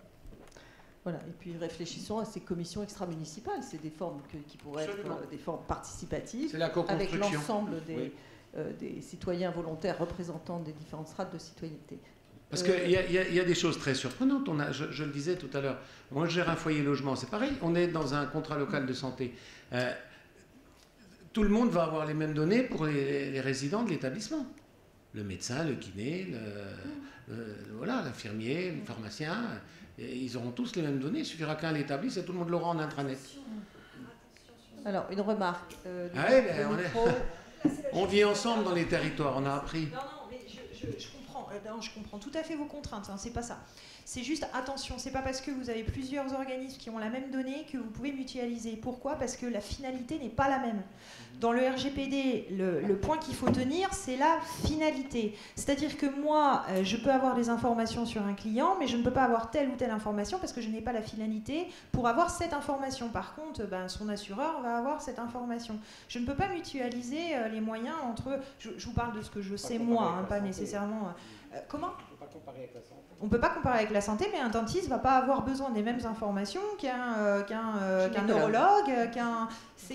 Voilà, et puis réfléchissons à ces commissions extra-municipales. C'est des formes que, qui pourraient Absolument. être des formes participatives, c'est la co-construction. Avec l'ensemble des, oui. euh, des citoyens volontaires représentant des différentes strates de citoyenneté. Parce euh, qu'il y, y, y a des choses très surprenantes. On a, je, je le disais tout à l'heure, moi je gère un foyer logement, c'est pareil, on est dans un contrat local de santé. Euh, tout le monde va avoir les mêmes données pour les, les résidents de l'établissement. Le médecin, le kiné, le, le, voilà, l'infirmier, le pharmacien, ils auront tous les mêmes données. Il suffira qu'un l'établisse et tout le monde l'aura en intranet. Alors, une remarque. Euh, ah ouais, ben, on, est... on vit ensemble dans les territoires, on a appris. Non, non, mais je, je, je comprends. Non, je comprends tout à fait vos contraintes. Hein, c'est pas ça. C'est juste, attention, c'est pas parce que vous avez plusieurs organismes qui ont la même donnée que vous pouvez mutualiser. Pourquoi ? Parce que la finalité n'est pas la même. Dans le R G P D, le, le point qu'il faut tenir, c'est la finalité. C'est-à-dire que moi, je peux avoir des informations sur un client, mais je ne peux pas avoir telle ou telle information parce que je n'ai pas la finalité pour avoir cette information. Par contre, ben, son assureur va avoir cette information. Je ne peux pas mutualiser les moyens entre... Je, je vous parle de ce que je sais moi, hein, pas nécessairement... Euh, comment ? On ne peut pas comparer avec la santé, mais un dentiste ne va pas avoir besoin des mêmes informations qu'un euh, qu'un euh, qu'un neurologue, qu'un...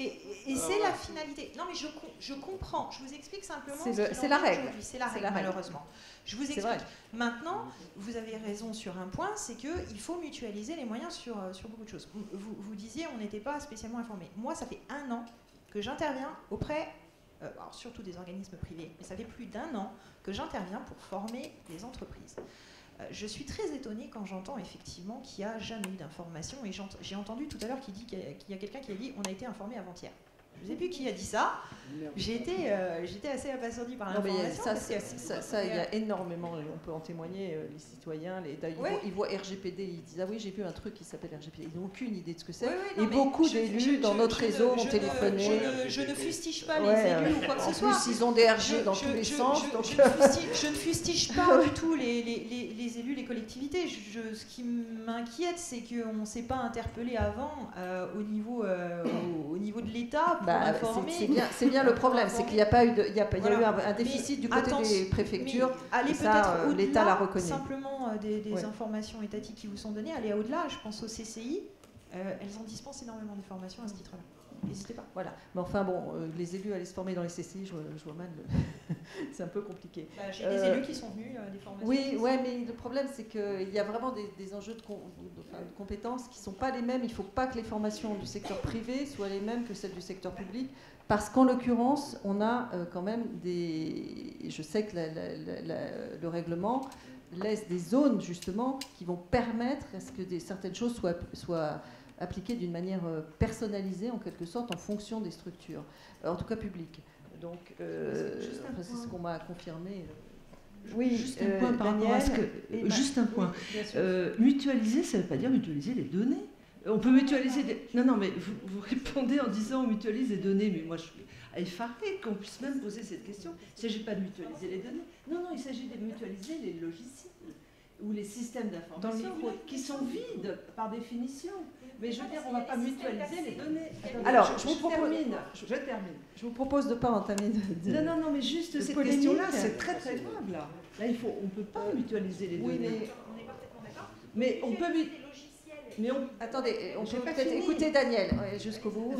Et c'est la finalité. Non, mais je, je comprends. Je vous explique simplement ce qu'il en est C'est la règle. C'est la règle, malheureusement. Je vous explique. Maintenant, vous avez raison sur un point, c'est qu'il faut mutualiser les moyens sur, sur beaucoup de choses. Vous, vous disiez, on n'était pas spécialement informés. Moi, ça fait un an que j'interviens auprès... Euh, alors surtout des organismes privés, mais ça fait plus d'un an que j'interviens pour former les entreprises. Euh, je suis très étonnée quand j'entends effectivement qu'il n'y a jamais eu d'information, et j'ai entendu tout à l'heure qu'il qu'il y a, a quelqu'un qui a dit « on a été informé avant-hier ». Je ne sais plus qui a dit ça. J'ai été, euh, j'étais assez abasourdie par l'information. Ça, ça, ça, ça, il y a énormément, on peut en témoigner, euh, les citoyens, les, ils, ouais. voient, ils voient R G P D, ils disent « ah oui, j'ai vu un truc qui s'appelle R G P D ». Ils n'ont aucune idée de ce que c'est. Oui, oui, et beaucoup d'élus dans notre je, réseau je, ont je téléphoné. Je ne, je ne fustige pas ouais, les élus euh, ou quoi que ce soit. En plus, ils ont des R G je, dans je, tous les je, sens. Je, donc... je, ne fustige, je ne fustige pas du tout les, les, les, les élus, les collectivités. Je, ce qui m'inquiète, c'est qu'on ne s'est pas interpellé avant euh, au, niveau, euh, au, au niveau de l'État pour bah, informer. C'est bien le problème, c'est qu'il n'y a pas eu, de, il y a, il y a voilà. eu un, un déficit mais du côté attention, des préfectures. Allez peut-être euh, l'État l'a reconnu. Simplement euh, des, des ouais. informations étatiques qui vous sont données, allez au-delà. Je pense au C C I, euh, elles en dispensent énormément d'informations à ce titre-là. N'hésitez pas. Voilà. Mais enfin bon, euh, les élus allaient se former dans les C C I, je, je vois mal. Le... c'est un peu compliqué. Bah, J'ai euh, des élus qui sont venus euh, des formations. Oui, ouais, mais le problème c'est qu'il y a vraiment des, des enjeux de, com de, enfin, de compétences qui ne sont pas les mêmes. Il ne faut pas que les formations du secteur privé soient les mêmes que celles du secteur public. Parce qu'en l'occurrence, on a euh, quand même des... Je sais que la, la, la, la, le règlement laisse des zones, justement, qui vont permettre à ce que des, certaines choses soient, soient appliquées d'une manière euh, personnalisée, en quelque sorte, en fonction des structures, en tout cas publiques. Donc, euh, enfin, c'est ce qu'on m'a confirmé. Oui, juste un point euh, par rapport à ce que... Euh, juste un point. Oui, euh, mutualiser, ça ne veut pas dire mutualiser les données. On peut mutualiser des... Non, non, mais vous, vous répondez en disant on mutualise les données, mais moi je suis effarée qu'on puisse même poser cette question. Il ne s'agit pas de mutualiser les données. Non, non, il s'agit de mutualiser les logiciels ou les systèmes d'information qui sont vides par définition. Mais je veux dire, on ne va pas mutualiser les données. Attendez, alors, je, je, je, vous propose, termine, je, je termine. Je vous propose de ne pas entamer de, de... Non, non, non, mais juste cette question-là, c'est très très grave, là. Là, il faut, on ne peut pas mutualiser les oui, données. Mais... On est parfaitement d'accord. Mais on peut... Mais on... Attendez, on peut peut-être écouter Daniel ouais, jusqu'au bout.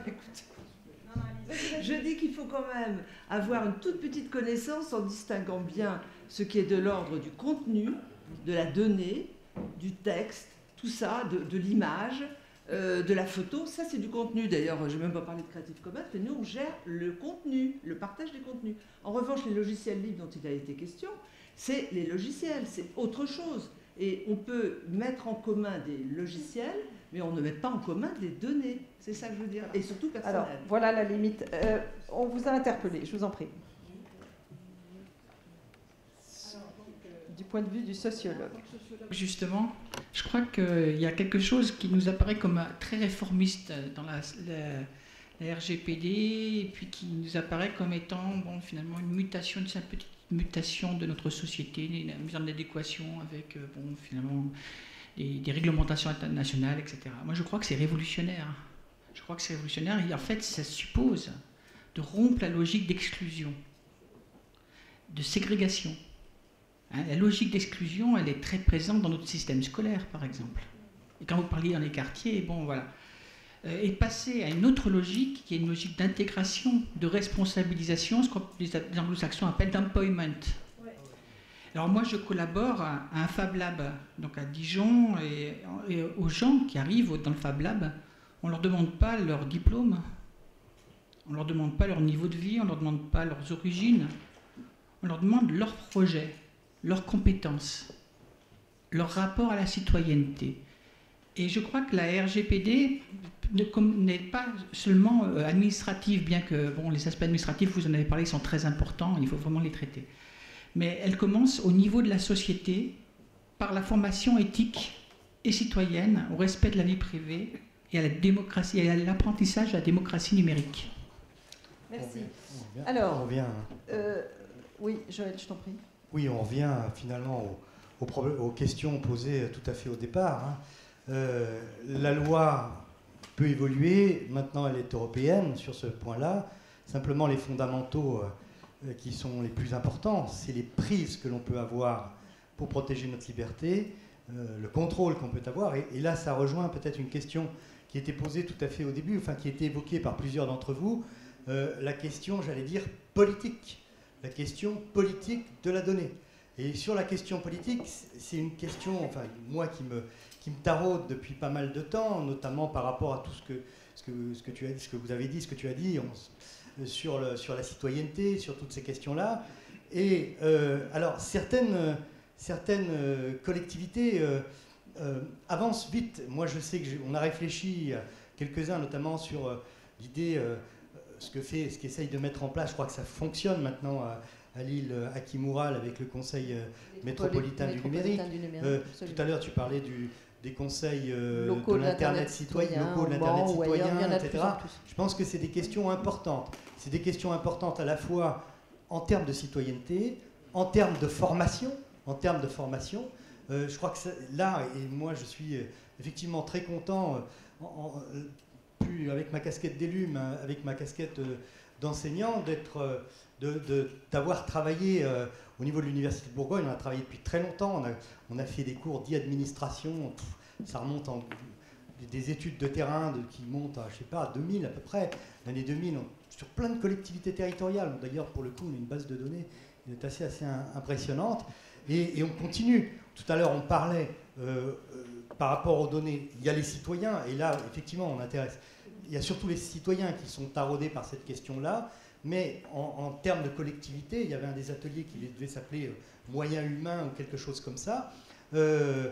Je dis qu'il faut quand même avoir une toute petite connaissance en distinguant bien ce qui est de l'ordre du contenu, de la donnée, du texte, tout ça, de, de l'image, euh, de la photo. Ça, c'est du contenu. D'ailleurs, je n'ai même pas parlé de Creative Commons, mais nous, on gère le contenu, le partage des contenus. En revanche, les logiciels libres dont il a été question, c'est les logiciels, c'est autre chose. Et on peut mettre en commun des logiciels, mais on ne met pas en commun des données. C'est ça que je veux dire. Et surtout personnel. Alors, voilà la limite. Euh, on vous a interpellé, je vous en prie. Du point de vue du sociologue. Justement, je crois qu'il y a quelque chose qui nous apparaît comme très réformiste dans la, la, la R G P D, et puis qui nous apparaît comme étant, bon, finalement, une mutation, une petite mutation de notre société, la mise en adéquation avec, bon, finalement, des, des réglementations internationales, et cetera. Moi, je crois que c'est révolutionnaire. Je crois que c'est révolutionnaire et en fait, ça suppose de rompre la logique d'exclusion, de ségrégation. Hein, la logique d'exclusion, elle est très présente dans notre système scolaire, par exemple. Et quand vous parliez dans les quartiers, bon, voilà. Euh, et passer à une autre logique, qui est une logique d'intégration, de responsabilisation, ce que les, les anglo-saxons appellent d'employment. Ouais. Alors moi, je collabore à, à un Fab Lab, donc à Dijon, et, et aux gens qui arrivent dans le Fab Lab, on ne leur demande pas leur diplôme, on ne leur demande pas leur niveau de vie, on ne leur demande pas leurs origines, on on leur demande leurs projets, leurs compétences, leur rapport à la citoyenneté. Et je crois que la R G P D n'est pas seulement administrative, bien que bon, les aspects administratifs, vous en avez parlé, sont très importants, il faut vraiment les traiter. Mais elle commence au niveau de la société, par la formation éthique et citoyenne, au respect de la vie privée et à la démocratie, et à l'apprentissage de la démocratie numérique. Merci. On revient, Alors, on revient, euh, oui, Joël, je t'en prie. Oui, on revient finalement aux, aux, problèmes, aux questions posées tout à fait au départ. Hein. Euh, la loi peut évoluer, maintenant elle est européenne sur ce point-là. Simplement les fondamentaux euh, qui sont les plus importants, c'est les prises que l'on peut avoir pour protéger notre liberté, euh, le contrôle qu'on peut avoir. Et, et là, ça rejoint peut-être une question qui était posée tout à fait au début, enfin qui a été évoquée par plusieurs d'entre vous, euh, la question, j'allais dire, politique. La question politique de la donnée. Et sur la question politique, c'est une question, enfin, moi qui me, qui me taraude depuis pas mal de temps, notamment par rapport à tout ce que, ce que, ce que, tu as, ce que vous avez dit, ce que tu as dit on, sur, le, sur la citoyenneté, sur toutes ces questions-là. Et euh, alors, certaines, certaines collectivités euh, euh, avancent vite. Moi, je sais qu'on a réfléchi, quelques-uns notamment, sur euh, l'idée, euh, ce que fait, ce qu'essaye de mettre en place. Je crois que ça fonctionne maintenant à, à l'île Akimural avec le Conseil euh, métropolitain, du numérique. Du numérique euh, tout à l'heure, tu parlais du, des conseils euh, de l'Internet citoyen, locaux de l'Internet citoyen, et cetera. Je pense que c'est des questions importantes. C'est des questions importantes à la fois en termes de citoyenneté, en termes de formation, en termes de formation. Euh, je crois que ça, là, et moi je suis euh, effectivement très content, euh, en, en, plus avec ma casquette d'élu, mais avec ma casquette euh, d'enseignant, d'être... Euh, De, de, d'avoir travaillé euh, au niveau de l'Université de Bourgogne. On a travaillé depuis très longtemps, on a, on a fait des cours d'e-administration, ça remonte en des études de terrain de, qui montent à, je sais pas, deux mille à peu près, l'année deux mille, on, sur plein de collectivités territoriales. D'ailleurs, pour le coup, on a une base de données qui est assez, assez impressionnante, et, et on continue. Tout à l'heure, on parlait euh, euh, par rapport aux données, il y a les citoyens, et là, effectivement, on intéresse. Il y a surtout les citoyens qui sont taraudés par cette question-là. Mais en, en termes de collectivité, il y avait un des ateliers qui devait s'appeler euh, moyens humains ou quelque chose comme ça. Euh,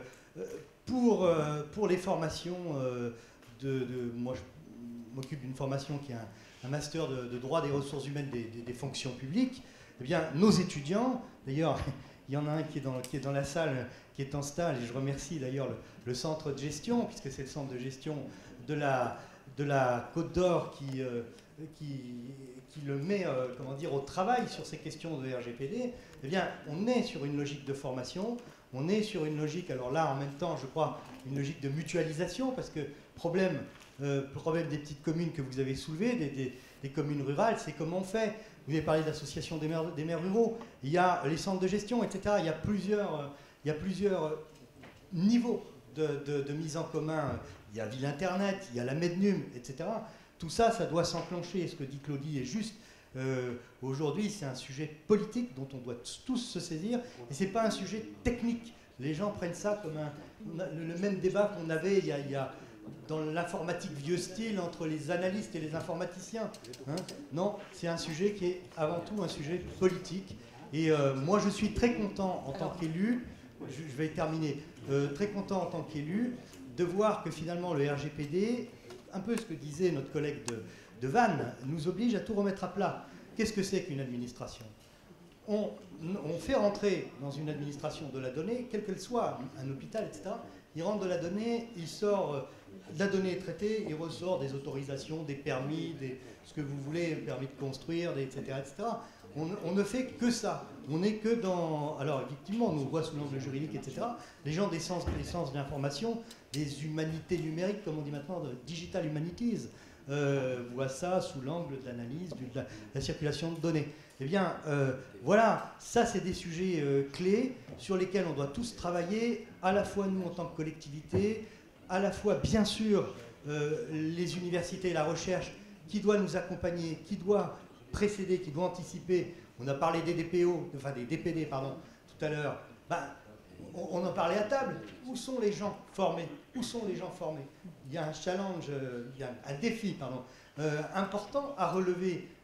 pour, euh, pour les formations, euh, de, de, moi je m'occupe d'une formation qui est un, un master de, de droit des ressources humaines des, des, des fonctions publiques. Eh bien, nos étudiants, d'ailleurs, il y en a un qui est, dans, qui est dans la salle, qui est en stage, et je remercie d'ailleurs le, le centre de gestion, puisque c'est le centre de gestion de la, de la Côte d'Or qui... Euh, qui qui le met euh, comment dire, au travail sur ces questions de R G P D, eh bien, on est sur une logique de formation, on est sur une logique, alors là, en même temps, je crois, une logique de mutualisation, parce que problème, euh, problème des petites communes que vous avez soulevé, des, des, des communes rurales, c'est comment on fait. Vous avez parlé de l'association des maires, des maires ruraux, il y a les centres de gestion, et cetera. Il y a plusieurs, euh, il y a plusieurs niveaux de, de, de mise en commun. Il y a Ville Internet, il y a la Mednum, et cetera. Tout ça, ça doit s'enclencher. Ce que dit Claudie est juste. Euh, Aujourd'hui, c'est un sujet politique dont on doit tous se saisir. Et ce n'est pas un sujet technique. Les gens prennent ça comme un, le même débat qu'on avait il y a, il y a dans l'informatique vieux style entre les analystes et les informaticiens. Hein. Non, c'est un sujet qui est avant tout un sujet politique. Et euh, moi, je suis très content en tant qu'élu, je, je vais terminer, euh, très content en tant qu'élu de voir que finalement le R G P D, un peu ce que disait notre collègue de, de Vannes, nous oblige à tout remettre à plat. Qu'est-ce que c'est qu'une administration ? on, on fait rentrer dans une administration de la donnée, quelle qu'elle soit, un hôpital, et cetera. Il rentre de la donnée, il sort, la donnée est traitée, il ressort des autorisations, des permis, des, ce que vous voulez, permis de construire, des, et cetera, et cetera. On, on ne fait que ça. On n'est que dans... Alors effectivement, on nous voit sous l'angle juridique, et cetera. Les gens des sciences, des sciences de l'information, des humanités numériques, comme on dit maintenant, de digital humanities, euh, voient ça sous l'angle de l'analyse, de la, la circulation de données. Eh bien, euh, voilà, ça c'est des sujets euh, clés sur lesquels on doit tous travailler, à la fois nous en tant que collectivité, à la fois bien sûr euh, les universités et la recherche qui doit nous accompagner, qui doit précéder, qui doit anticiper. On a parlé des D P O, enfin des D P D, pardon, tout à l'heure. Ben, on, on en parlait à table. Où sont les gens formés ? Où sont les gens formés ? Il y a un challenge, euh, il y a un défi, pardon, euh, important à relever,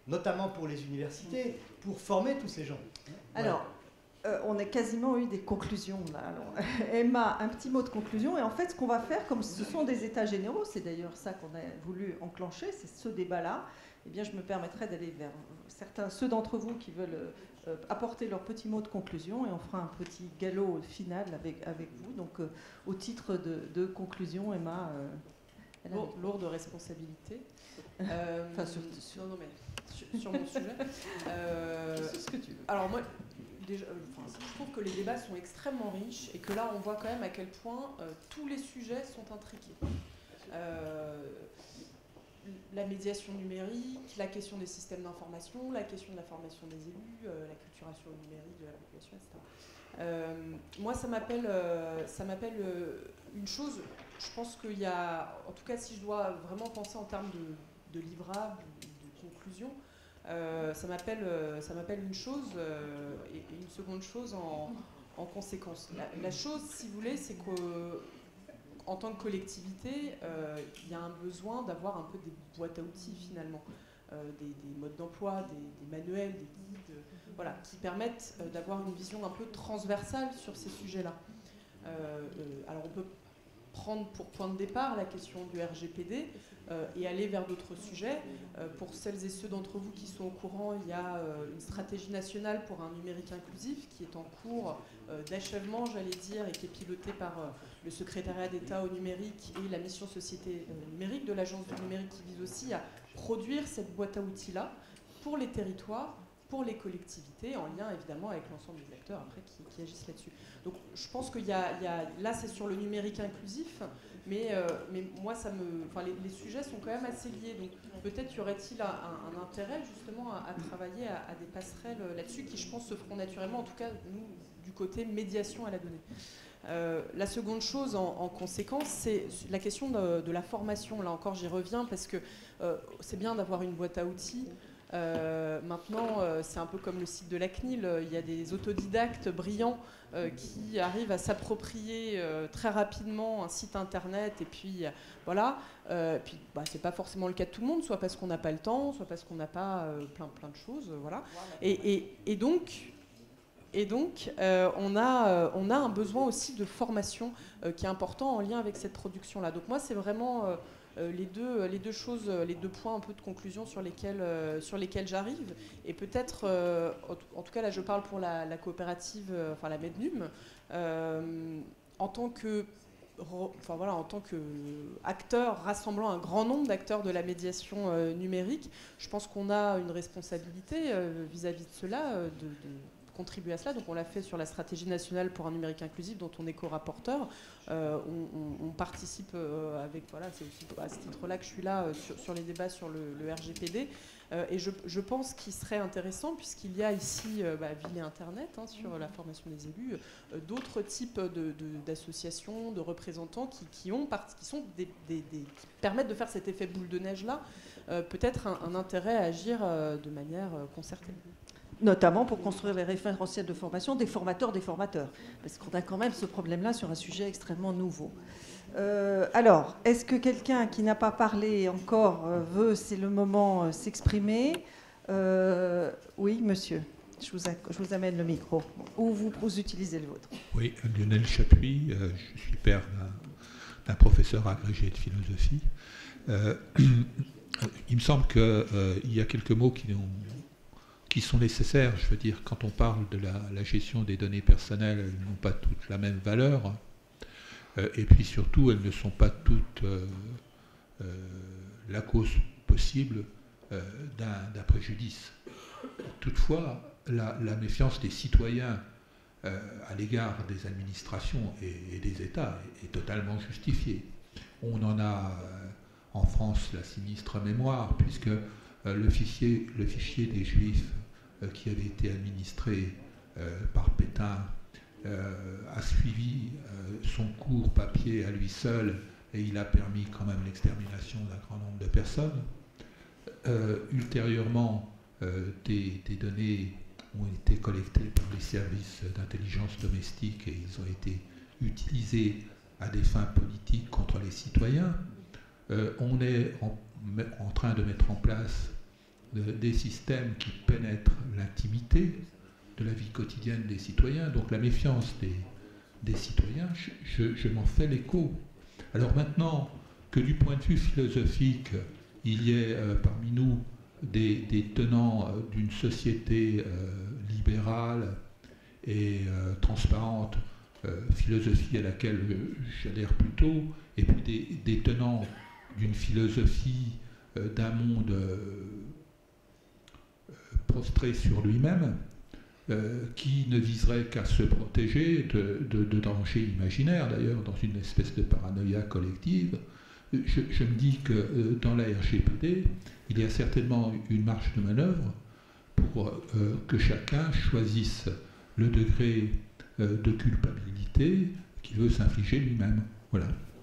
notamment pour les universités, pour former tous ces gens. Alors, euh, on a quasiment eu des conclusions là. Alors, Emma, un petit mot de conclusion. Et en fait, ce qu'on va faire, comme ce sont des états généraux, c'est d'ailleurs ça qu'on a voulu enclencher, c'est ce débat-là. Eh bien, je me permettrai d'aller vers certains, ceux d'entre vous qui veulent euh, apporter leur petit mot de conclusion, et on fera un petit galop final avec, avec vous. Donc, euh, au titre de, de conclusion, Emma. Euh, elle a Lourde, lourde responsabilité. Euh, enfin, sur, sur, non, non, mais sur, sur mon sujet. Euh, c'est ce que tu veux. Alors, moi, déjà, enfin, je trouve que les débats sont extrêmement riches et que là, on voit quand même à quel point euh, tous les sujets sont intriqués. Euh, la médiation numérique, la question des systèmes d'information, la question de la formation des élus, euh, la culturation numérique de la population, et cetera. Euh, moi, ça m'appelle, euh, ça m'appelle euh, une chose. Je pense qu'il y a, en tout cas, si je dois vraiment penser en termes de, de livrable, de, de conclusion, euh, ça m'appelle, euh, ça m'appelle une chose euh, et, et une seconde chose en, en conséquence. La, la chose, si vous voulez, c'est que en tant que collectivité, euh, il y a un besoin d'avoir un peu des boîtes à outils finalement, euh, des, des modes d'emploi, des, des manuels, des guides, euh, voilà, qui permettent euh, d'avoir une vision un peu transversale sur ces sujets-là. Euh, euh, alors on peut prendre pour point de départ la question du R G P D euh, et aller vers d'autres sujets. Euh, pour celles et ceux d'entre vous qui sont au courant, il y a euh, une stratégie nationale pour un numérique inclusif qui est en cours euh, d'achèvement, j'allais dire, et qui est pilotée par euh, le secrétariat d'État au numérique et la mission société euh, numérique de l'agence du numérique, qui vise aussi à produire cette boîte à outils-là pour les territoires, pour les collectivités, en lien évidemment avec l'ensemble des acteurs après qui, qui agissent là-dessus. Donc je pense qu'il y a, il y a là c'est sur le numérique inclusif, mais, euh, mais moi ça me, enfin les, les sujets sont quand même assez liés, donc peut-être y aurait-il un, un intérêt justement à, à travailler à, à des passerelles là-dessus qui je pense se feront naturellement, en tout cas nous du côté médiation à la donnée. Euh, la seconde chose en, en conséquence, c'est la question de, de la formation. Là encore j'y reviens parce que euh, c'est bien d'avoir une boîte à outils. Euh, maintenant, euh, c'est un peu comme le site de la C N I L, il y a des autodidactes brillants euh, qui arrivent à s'approprier euh, très rapidement un site internet, et puis euh, voilà, euh, puis bah, c'est pas forcément le cas de tout le monde, soit parce qu'on n'a pas le temps, soit parce qu'on n'a pas euh, plein, plein de choses, euh, voilà. Et, et, et donc, et donc euh, on, a, euh, on a un besoin aussi de formation euh, qui est important en lien avec cette production-là. Donc moi, c'est vraiment... Euh, Les deux, les deux choses, les deux points un peu de conclusion sur lesquels, euh, sur lesquels j'arrive. Et peut-être, euh, en tout cas là je parle pour la, la coopérative, euh, enfin la Mednum, euh, en tant que, enfin voilà, en tant qu'acteur rassemblant un grand nombre d'acteurs de la médiation euh, numérique, je pense qu'on a une responsabilité euh, vis-à-vis de cela, euh, de, de contribuer à cela. Donc on l'a fait sur la stratégie nationale pour un numérique inclusif dont on est co-rapporteur. Euh, on, on, on participe euh, avec, voilà, c'est aussi à ce titre-là que je suis là euh, sur, sur les débats sur le, le R G P D. Euh, et je, je pense qu'il serait intéressant, puisqu'il y a ici euh, bah, Ville et Internet hein, sur la formation des élus, euh, d'autres types de, de, d'associations, de représentants qui, qui, ont part, qui, sont des, des, des, qui permettent de faire cet effet boule de neige-là, euh, peut-être un, un intérêt à agir euh, de manière euh, concertée. Notamment pour construire les référentiels de formation des formateurs des formateurs, parce qu'on a quand même ce problème-là sur un sujet extrêmement nouveau. Euh, alors, est-ce que quelqu'un qui n'a pas parlé encore euh, veut, c'est le moment, euh, s'exprimer euh, Oui, monsieur, je vous, je vous amène le micro, ou vous, vous utilisez le vôtre. Oui, Lionel Chapuis, euh, je suis père d'un professeur agrégé de philosophie. Euh, il me semble qu'il euh, y a quelques mots qui ont... qui sont nécessaires. Je veux dire, quand on parle de la, la gestion des données personnelles, elles n'ont pas toutes la même valeur. Euh, et puis surtout, elles ne sont pas toutes euh, euh, la cause possible euh, d'un préjudice. Toutefois, la, la méfiance des citoyens euh, à l'égard des administrations et, et des États est, est totalement justifiée. On en a euh, en France la sinistre mémoire, puisque euh, le, fichier, le fichier des Juifs euh, qui avait été administré euh, par Pétain euh, a suivi euh, son cours papier à lui seul, et il a permis quand même l'extermination d'un grand nombre de personnes. Euh, ultérieurement, euh, des, des données ont été collectées par les services d'intelligence domestique et ils ont été utilisés à des fins politiques contre les citoyens. Euh, on est en, en train de mettre en place de, des systèmes qui pénètrent l'intimité de la vie quotidienne des citoyens, donc la méfiance des, des citoyens, je, je, je m'en fais l'écho. Alors maintenant, que du point de vue philosophique, il y ait euh, parmi nous des, des tenants euh, d'une société euh, libérale et euh, transparente, euh, philosophie à laquelle j'adhère plutôt, et puis des, des tenants d'une philosophie euh, d'un monde euh, prostré sur lui-même, euh, qui ne viserait qu'à se protéger de, de, de dangers imaginaires, d'ailleurs, dans une espèce de paranoïa collective. Je, je me dis que euh, dans la R G P D, il y a certainement une marge de manœuvre pour euh, que chacun choisisse le degré euh, de culpabilité qu'il veut s'infliger lui-même. Voilà.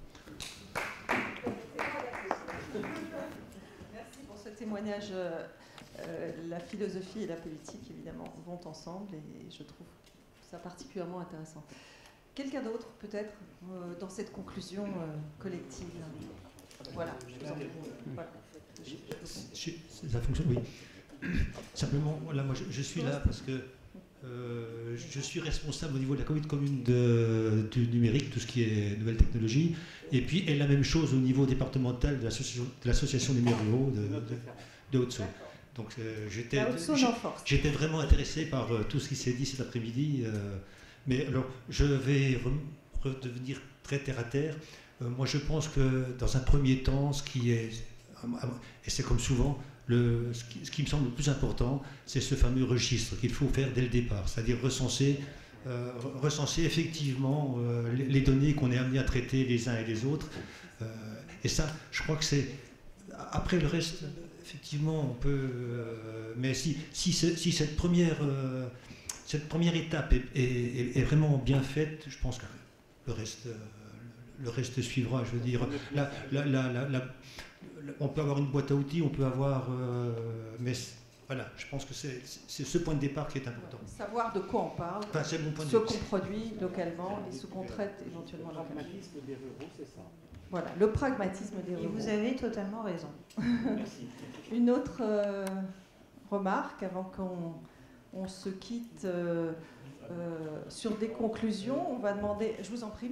Merci pour ce témoignage. Euh, la philosophie et la politique, évidemment, vont ensemble et je trouve ça particulièrement intéressant. Quelqu'un d'autre, peut-être, euh, dans cette conclusion euh, collective? Voilà, je vous en prie. Voilà. Je, je... Ça fonctionne, oui. Simplement, voilà, moi je, je suis là parce que euh, je suis responsable au niveau de la communauté commune de, du numérique, tout ce qui est nouvelles technologies, et puis et la même chose au niveau départemental de l'association numéro de, de, de Haute-Saône. Donc euh, j'étais, j'étais vraiment intéressé par euh, tout ce qui s'est dit cet après-midi. Euh, mais alors, je vais re- redevenir très terre à terre. Euh, moi, je pense que dans un premier temps, ce qui est, et c'est comme souvent, le, ce, qui, ce qui me semble le plus important, c'est ce fameux registre qu'il faut faire dès le départ, c'est-à-dire recenser, euh, recenser effectivement euh, les, les données qu'on est amené à traiter les uns et les autres. Euh, et ça, je crois que c'est... Après le reste... Effectivement, on peut, euh, mais si, si, si cette, première, euh, cette première étape est, est, est vraiment bien faite, je pense que le reste, euh, le reste suivra. Je veux dire, la, la, la, la, la, on peut avoir une boîte à outils, on peut avoir, euh, mais voilà, je pense que c'est, c'est ce point de départ qui est important. Savoir de quoi on parle, enfin, c'est mon point de ce qu'on produit localement et ce qu'on traite éventuellement localement. Le pragmatisme des ruraux, c'est ça. Voilà, le pragmatisme des ruraux. Et vous avez totalement raison. Merci. Une autre euh, remarque avant qu'on on se quitte euh, euh, sur des conclusions. On va demander... Je vous en prie.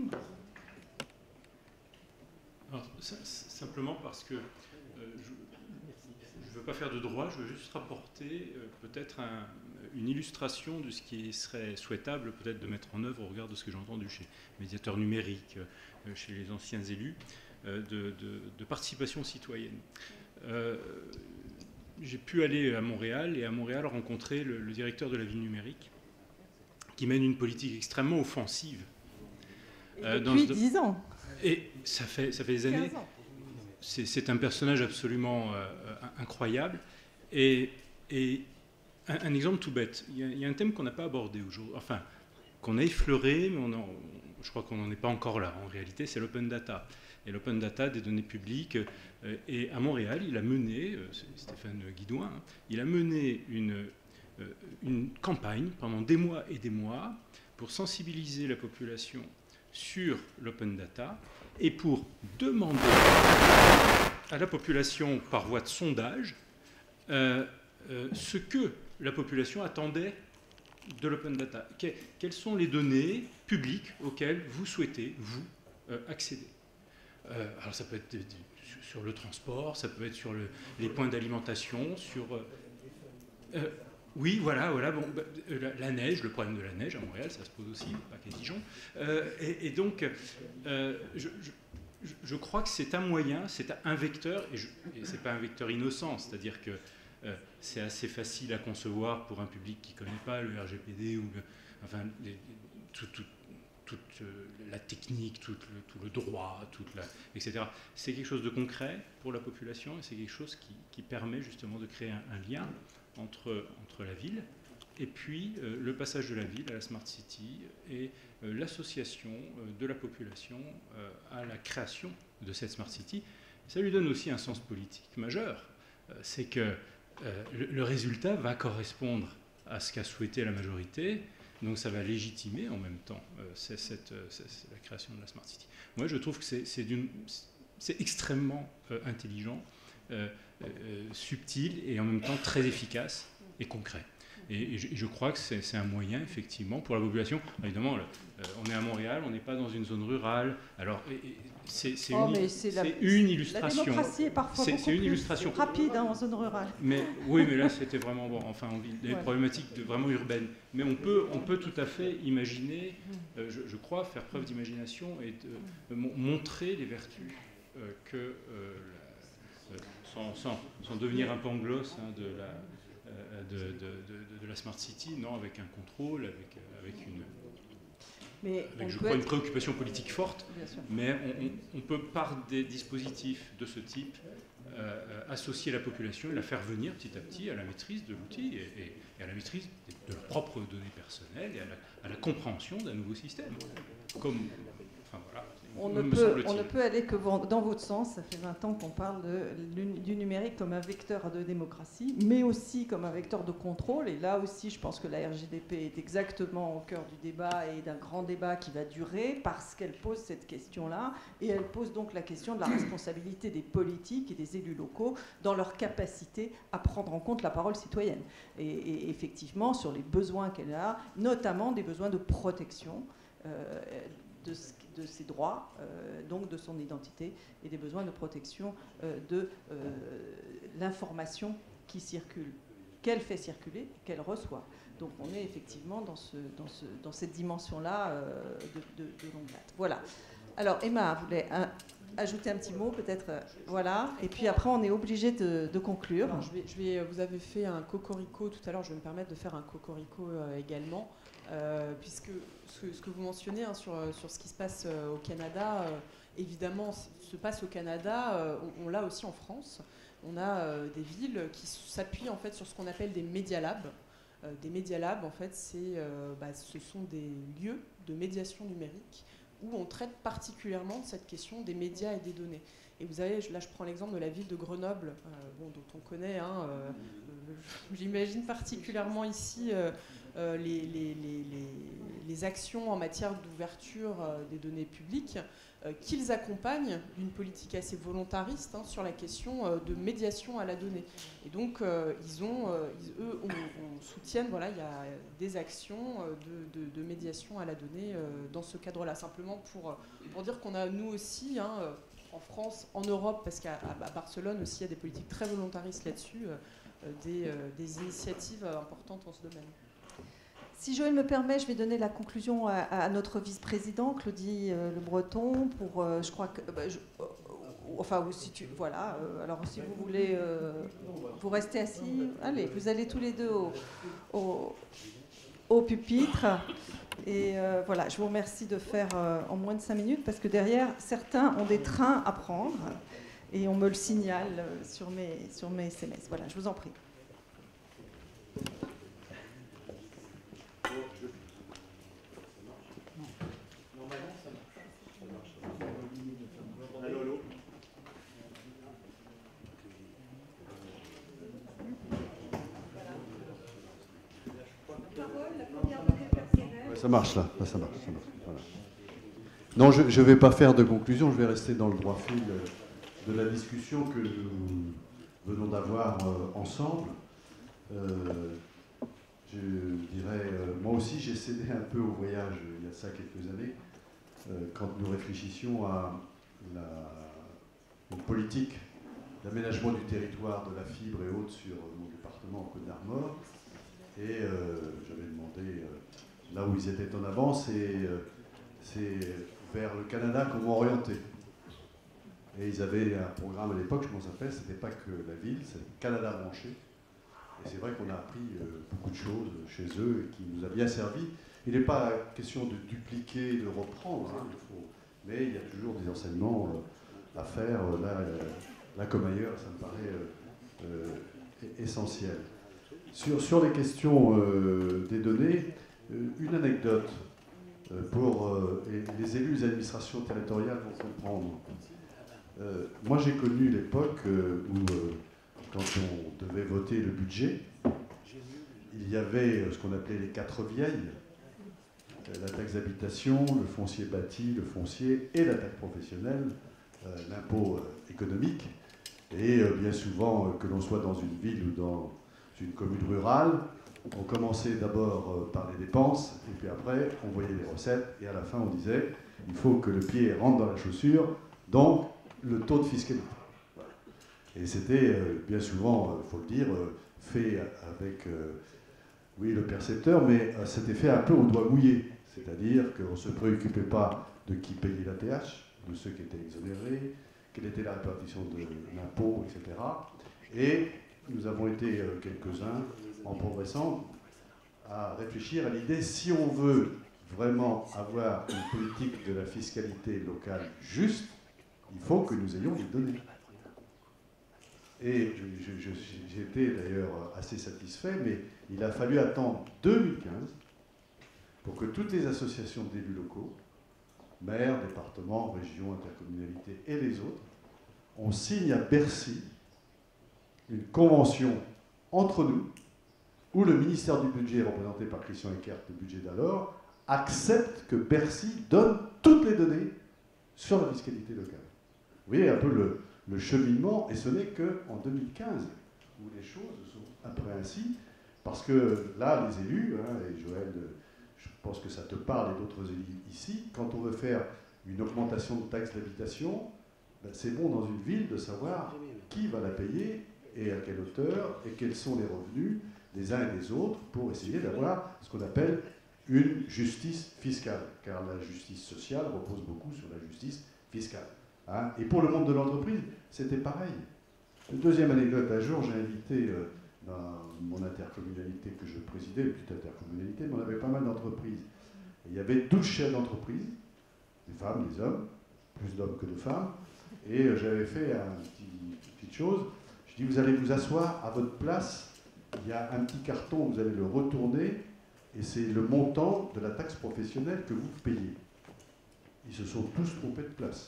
Alors, simplement parce que euh, je ne veux pas faire de droit, je veux juste rapporter euh, peut-être un, une illustration de ce qui serait souhaitable peut-être de mettre en œuvre au regard de ce que j'ai entendu chez les médiateurs numériques, euh, chez les anciens élus, euh, de, de, de participation citoyenne. Euh, j'ai pu aller à Montréal et à Montréal rencontrer le, le directeur de la ville numérique qui mène une politique extrêmement offensive. Euh, depuis dans ce... dix ans. Et ça fait, ça fait des années. C'est, c'est un personnage absolument euh, incroyable. Et, et un, un exemple tout bête. Il y a, il y a un thème qu'on n'a pas abordé aujourd'hui, enfin, qu'on a effleuré, mais on en, je crois qu'on n'en est pas encore là. En réalité, c'est l'open data. Et l'open data des données publiques. Euh, et à Montréal, il a mené, euh, c'est Stéphane Guidouin, hein, il a mené une, euh, une campagne pendant des mois et des mois pour sensibiliser la population sur l'open data et pour demander à la population par voie de sondage euh, euh, ce que la population attendait de l'open data. Que, quelles sont les données publiques auxquelles vous souhaitez, vous, euh, accéder. Euh, alors ça peut être sur le transport, ça peut être sur le, les points d'alimentation, sur... Euh, euh, oui, voilà, voilà. Bon, bah, la, la neige, le problème de la neige à Montréal, ça se pose aussi, pas qu'à Dijon. Euh, et, et donc, euh, je, je, je crois que c'est un moyen, c'est un vecteur, et, et ce n'est pas un vecteur innocent, c'est-à-dire que euh, c'est assez facile à concevoir pour un public qui ne connaît pas le R G P D, ou le, enfin, les, tout, tout, toute la technique, tout le, tout le droit, toute la, et cetera. C'est quelque chose de concret pour la population, et c'est quelque chose qui, qui permet justement de créer un, un lien Entre, entre la ville et puis euh, le passage de la ville à la Smart City et euh, l'association euh, de la population euh, à la création de cette Smart City. Ça lui donne aussi un sens politique majeur. Euh, c'est que euh, le, le résultat va correspondre à ce qu'a souhaité la majorité, donc ça va légitimer en même temps euh, c'est, cette, c'est, c'est la création de la Smart City. Moi, je trouve que c'est, c'est, d'une, c'est extrêmement euh, intelligent euh, euh, subtil et en même temps très efficace et concret. Et, et, je, et je crois que c'est un moyen, effectivement, pour la population. Évidemment, le, euh, on est à Montréal, on n'est pas dans une zone rurale. Alors, c'est oh, une, une illustration. La démocratie est parfois beaucoup une plus illustration rapide hein, en zone rurale. Mais, oui, mais là, c'était vraiment bon. Enfin, on vit des voilà. problématiques de, vraiment urbaines. Mais on peut, on peut tout à fait imaginer, euh, je, je crois, faire preuve d'imagination et de, de montrer les vertus euh, que, euh, la, euh, sans, sans, sans devenir un pangloss hein, de la... De, de, de, de la Smart City, non, avec un contrôle, avec, avec, une, mais avec je crois, être... une préoccupation politique forte, mais on, on, on peut, par des dispositifs de ce type, euh, associer la population et la faire venir petit à petit à la maîtrise de l'outil et, et, et à la maîtrise de leurs propres données personnelles et à la, à la compréhension d'un nouveau système. Comme, enfin, voilà. On ne, peut, on ne peut aller que dans votre sens. Ça fait vingt ans qu'on parle de, du numérique comme un vecteur de démocratie, mais aussi comme un vecteur de contrôle. Et là aussi, je pense que la R G D P est exactement au cœur du débat et d'un grand débat qui va durer parce qu'elle pose cette question-là. Et elle pose donc la question de la responsabilité des politiques et des élus locaux dans leur capacité à prendre en compte la parole citoyenne. Et, et effectivement, sur les besoins qu'elle a, notamment des besoins de protection euh, de ce de ses droits, euh, donc de son identité, et des besoins de protection euh, de euh, l'information qui circule, qu'elle fait circuler, qu'elle reçoit. Donc on est effectivement dans, ce, dans, ce, dans cette dimension-là euh, de, de, de longue date. Voilà. Alors Emma voulait un, ajouter un petit mot, peut-être, euh, voilà, et puis après on est obligé de, de conclure. Alors, je vais, je vais, vous avez fait un cocorico tout à l'heure, je vais me permettre de faire un cocorico euh, également. Euh, puisque ce, ce que vous mentionnez hein, sur, sur ce qui se passe euh, au Canada, euh, évidemment, se passe au Canada, euh, on, on l'a aussi en France. On a euh, des villes qui s'appuient en fait sur ce qu'on appelle des Media Labs. Euh, des Media Labs, en fait, c'est, euh, bah, ce sont des lieux de médiation numérique où on traite particulièrement de cette question des médias et des données. Et vous avez, là je prends l'exemple de la ville de Grenoble, euh, bon, dont on connaît, hein, euh, j'imagine particulièrement ici, euh, Euh, les, les, les, les actions en matière d'ouverture euh, des données publiques, euh, qu'ils accompagnent d'une politique assez volontariste hein, sur la question euh, de médiation à la donnée. Et donc, euh, ils ont, euh, ils, eux, on, on soutiennent, voilà, il y a des actions euh, de, de, de médiation à la donnée euh, dans ce cadre-là. Simplement pour, pour dire qu'on a, nous aussi, hein, euh, en France, en Europe, parce qu'à à Barcelone aussi, il y a des politiques très volontaristes là-dessus, euh, des, euh, des initiatives importantes en ce domaine. Si Joël me permet, je vais donner la conclusion à, à notre vice-président, Claudie euh, Le Breton, pour, euh, je crois que, bah, je, euh, enfin, si tu, voilà, euh, alors si vous voulez, euh, vous restez assis, allez, vous allez tous les deux au, au, au pupitre, et euh, voilà, je vous remercie de faire euh, en moins de cinq minutes, parce que derrière, certains ont des trains à prendre, et on me le signale sur mes, sur mes S M S. Voilà, je vous en prie. Ça marche là, là ça marche. Ça marche. Voilà. Non, je ne vais pas faire de conclusion, je vais rester dans le droit fil de la discussion que nous venons d'avoir euh, ensemble. Euh, je dirais, euh, moi aussi j'ai cédé un peu au voyage il y a ça quelques années, euh, quand nous réfléchissions à la une politique d'aménagement du territoire, de la fibre et autres sur mon département en Côte d'Armor. Et euh, j'avais demandé euh, là où ils étaient en avance, et euh, c'est vers le Canada qu'on m'a orienté. Et ils avaient un programme à l'époque, je m'en rappelle, c'était pas que la ville, c'était Canada branché. Et c'est vrai qu'on a appris euh, beaucoup de choses chez eux et qui nous a bien servi. Il n'est pas question de dupliquer, de reprendre, hein, il faut, mais il y a toujours des enseignements euh, à faire, euh, là, euh, là comme ailleurs, ça me paraît euh, euh, essentiel. Sur, sur les questions euh, des données, euh, une anecdote euh, pour euh, les élus des administrations territoriales vont comprendre. Euh, moi j'ai connu l'époque euh, où, euh, quand on devait voter le budget, il y avait euh, ce qu'on appelait les quatre vieilles, euh, la taxe d'habitation, le foncier bâti, le foncier et la taxe professionnelle, euh, l'impôt euh, économique. Et euh, bien souvent, euh, que l'on soit dans une ville ou dans une commune rurale, on commençait d'abord euh, par les dépenses, et puis après, on voyait les recettes, et à la fin, on disait, il faut que le pied rentre dans la chaussure, donc le taux de fiscalité. Voilà. Et c'était euh, bien souvent, il euh, faut le dire, euh, fait avec, euh, oui, le percepteur, mais euh, c'était fait un peu au doigt mouillé. C'est-à-dire qu'on ne se préoccupait pas de qui payait la T H, de ceux qui étaient exonérés, quelle était la répartition de l'impôt, et cetera. Et nous avons été euh, quelques-uns, en progressant, à réfléchir à l'idée, si on veut vraiment avoir une politique de la fiscalité locale juste, il faut que nous ayons des données. Et j'étais d'ailleurs assez satisfait, mais il a fallu attendre deux mille quinze pour que toutes les associations d'élus locaux, maires, départements, régions, intercommunalités et les autres, on signe à Bercy une convention entre nous, où le ministère du Budget, représenté par Christian Eckert, le budget d'alors, accepte que Bercy donne toutes les données sur la fiscalité locale. Vous voyez un peu le, le cheminement, et ce n'est qu'en deux mille quinze où les choses sont un peu ainsi, parce que là, les élus, hein, et Joël, je pense que ça te parle et d'autres élus ici, quand on veut faire une augmentation de taxe d'habitation, ben c'est bon dans une ville de savoir qui va la payer et à quelle hauteur et quels sont les revenus des uns et des autres pour essayer d'avoir ce qu'on appelle une justice fiscale, car la justice sociale repose beaucoup sur la justice fiscale. Hein. Et pour le monde de l'entreprise, c'était pareil. Une deuxième anecdote, un jour, j'ai invité euh, dans mon intercommunalité que je présidais, une petite intercommunalité, mais on avait pas mal d'entreprises. Et il y avait douze chefs d'entreprise, des femmes, des hommes, plus d'hommes que de femmes, et euh, j'avais fait un petit, une petite chose. Je dis, vous allez vous asseoir à votre place, il y a un petit carton, vous allez le retourner, et c'est le montant de la taxe professionnelle que vous payez. Ils se sont tous trompés de place.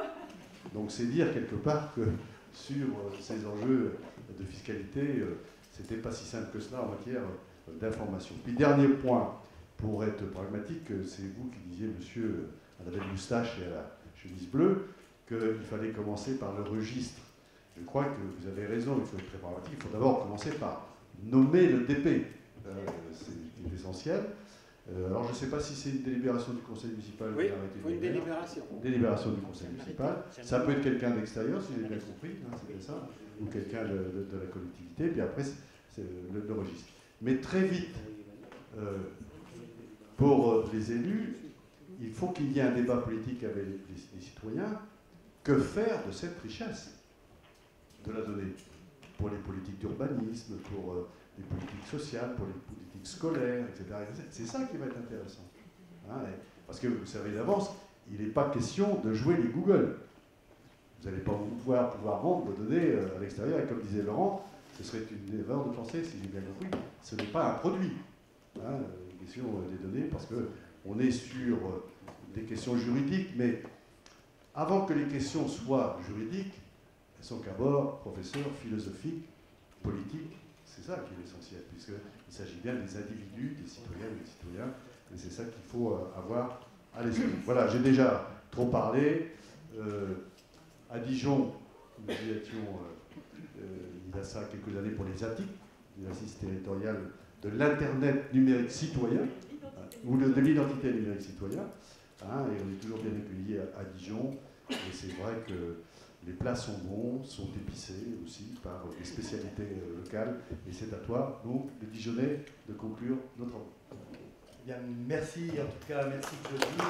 Donc c'est dire quelque part que sur ces enjeux de fiscalité, c'était pas si simple que cela en matière d'information. Puis dernier point, pour être pragmatique, c'est vous qui disiez, monsieur, à la belle moustache et à la chemise bleue, qu'il fallait commencer par le registre. Je crois que vous avez raison, il faut être très pragmatique. Il faut d'abord commencer par nommer le D P. Euh, c'est essentiel. Euh, alors je ne sais pas si c'est une délibération du conseil municipal. Oui, il faut une délibération. Délibération du conseil municipal. Ça peut être quelqu'un d'extérieur, si j'ai bien compris, hein, c'était ça, ou quelqu'un de, de, de la collectivité, puis après c'est le, le registre. Mais très vite, euh, pour euh, les élus, il faut qu'il y ait un débat politique avec les, les citoyens. Que faire de cette richesse de la donnée pour les politiques d'urbanisme, pour euh, les politiques sociales, pour les politiques scolaires, et cetera. C'est ça qui va être intéressant. Hein, parce que vous savez d'avance, il n'est pas question de jouer les Google. Vous n'allez pas pouvoir, pouvoir vendre vos données à l'extérieur, et comme disait Laurent, ce serait une erreur de penser, si j'ai bien compris, ce n'est pas un produit. Hein, une question des données, parce qu'on est sur des questions juridiques, mais avant que les questions soient juridiques, elles sont qu'abord professeurs, philosophiques, politiques. C'est ça qui est l'essentiel, puisqu'il s'agit bien des individus, des citoyennes et des citoyens, et c'est ça qu'il faut avoir à l'esprit. Voilà, j'ai déjà trop parlé. Euh, à Dijon, nous y étions, euh, euh, il y a ça quelques années pour les A T I C, les assises territoriales de l'Internet numérique citoyen, hein, ou de, de l'identité numérique citoyen, hein, et on est toujours bien accueillis à, à Dijon, et c'est vrai que les plats sont bons, sont épicés aussi par des spécialités euh, locales, et c'est à toi, donc, le Dijonais, de conclure notre travaux. Bien, merci, en tout cas, merci Claudie.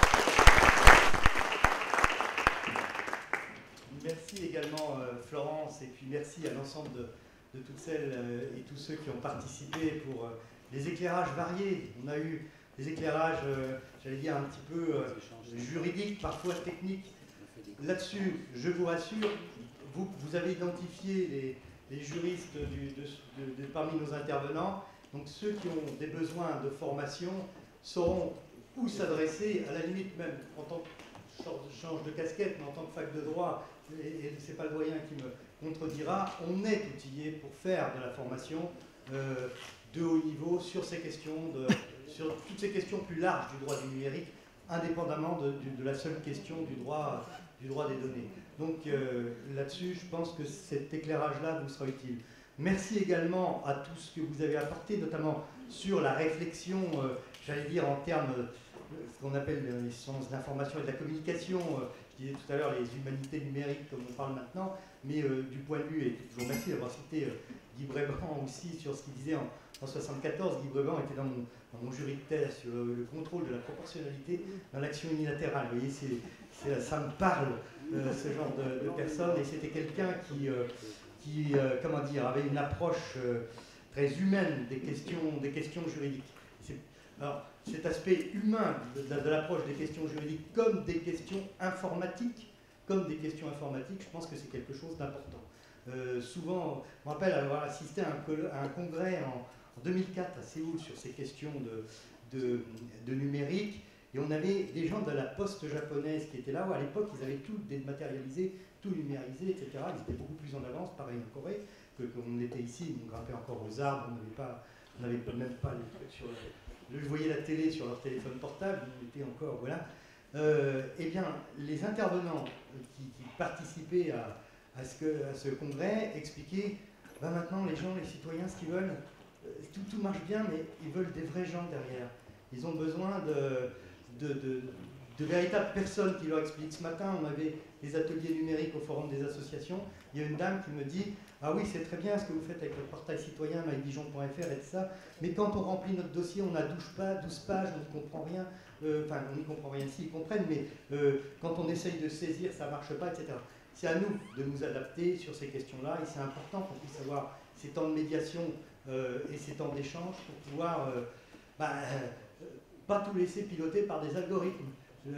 Merci également euh, Florence, et puis merci à l'ensemble de, de toutes celles euh, et tous ceux qui ont participé pour euh, les éclairages variés. On a eu des éclairages, euh, j'allais dire, un petit peu euh, juridiques, parfois techniques. Là-dessus, je vous rassure, vous, vous avez identifié les, les juristes du, de, de, de, parmi nos intervenants. Donc ceux qui ont des besoins de formation sauront où s'adresser, à la limite même en tant que change de casquette, mais en tant que fac de droit, et, et ce n'est pas le doyen qui me contredira, on est outillé pour faire de la formation euh, de haut niveau sur ces questions, de, sur toutes ces questions plus larges du droit du numérique, indépendamment de, de, de la seule question du droit du droit des données. Donc euh, là-dessus, je pense que cet éclairage-là vous sera utile. Merci également à tout ce que vous avez apporté, notamment sur la réflexion, euh, j'allais dire en termes, euh, ce qu'on appelle les sciences de l'information et de la communication, euh, je disais tout à l'heure les humanités numériques comme on parle maintenant, mais euh, du point de vue, et je vous remercie d'avoir cité euh, Guy Bréban aussi sur ce qu'il disait en, en mille neuf cent soixante-quatorze. Guy Bréban était dans mon, dans mon jury de thèse sur le, le contrôle de la proportionnalité dans l'action unilatérale. Vous voyez, c'est, c'est, ça me parle, euh, ce genre de, de personne, et c'était quelqu'un qui, euh, qui euh, comment dire, avait une approche euh, très humaine des questions, des questions juridiques. C'est, alors, cet aspect humain de, de, de l'approche des questions juridiques comme des questions informatiques, comme des questions informatiques, je pense que c'est quelque chose d'important. Euh, souvent, je me rappelle avoir assisté à un, à un congrès en, en deux mille quatre à Séoul sur ces questions de, de, de numérique, et on avait des gens de la poste japonaise qui étaient là, où à l'époque ils avaient tout dématérialisé, tout numérisé, et cetera. Ils étaient beaucoup plus en avance, pareil en Corée, que qu'on était ici, on grimpait encore aux arbres, on n'avait pas, on n'avait même pas les trucs sur le, je voyais la télé sur leur téléphone portable, on était encore, voilà. Euh, eh bien, les intervenants qui, qui participaient à, à, ce que, à ce congrès expliquaient, ben maintenant les gens, les citoyens, ce qu'ils veulent, tout, tout marche bien, mais ils veulent des vrais gens derrière. Ils ont besoin de, de, de, de véritables personnes qui leur expliquent. Ce matin, on avait des ateliers numériques au Forum des associations. Il y a une dame qui me dit « Ah oui, c'est très bien ce que vous faites avec le portail citoyen, mydijon point F R et tout ça, mais quand on remplit notre dossier, on a douze pages, on ne comprend rien. Euh, enfin, on n'y comprend rien, si, ils comprennent, mais euh, quand on essaye de saisir, ça ne marche pas, et cetera. C'est à nous de nous adapter sur ces questions-là, et c'est important qu'on puisse avoir ces temps de médiation euh, et ces temps d'échange pour pouvoir euh, bah, euh, pas tout laisser piloter par des algorithmes.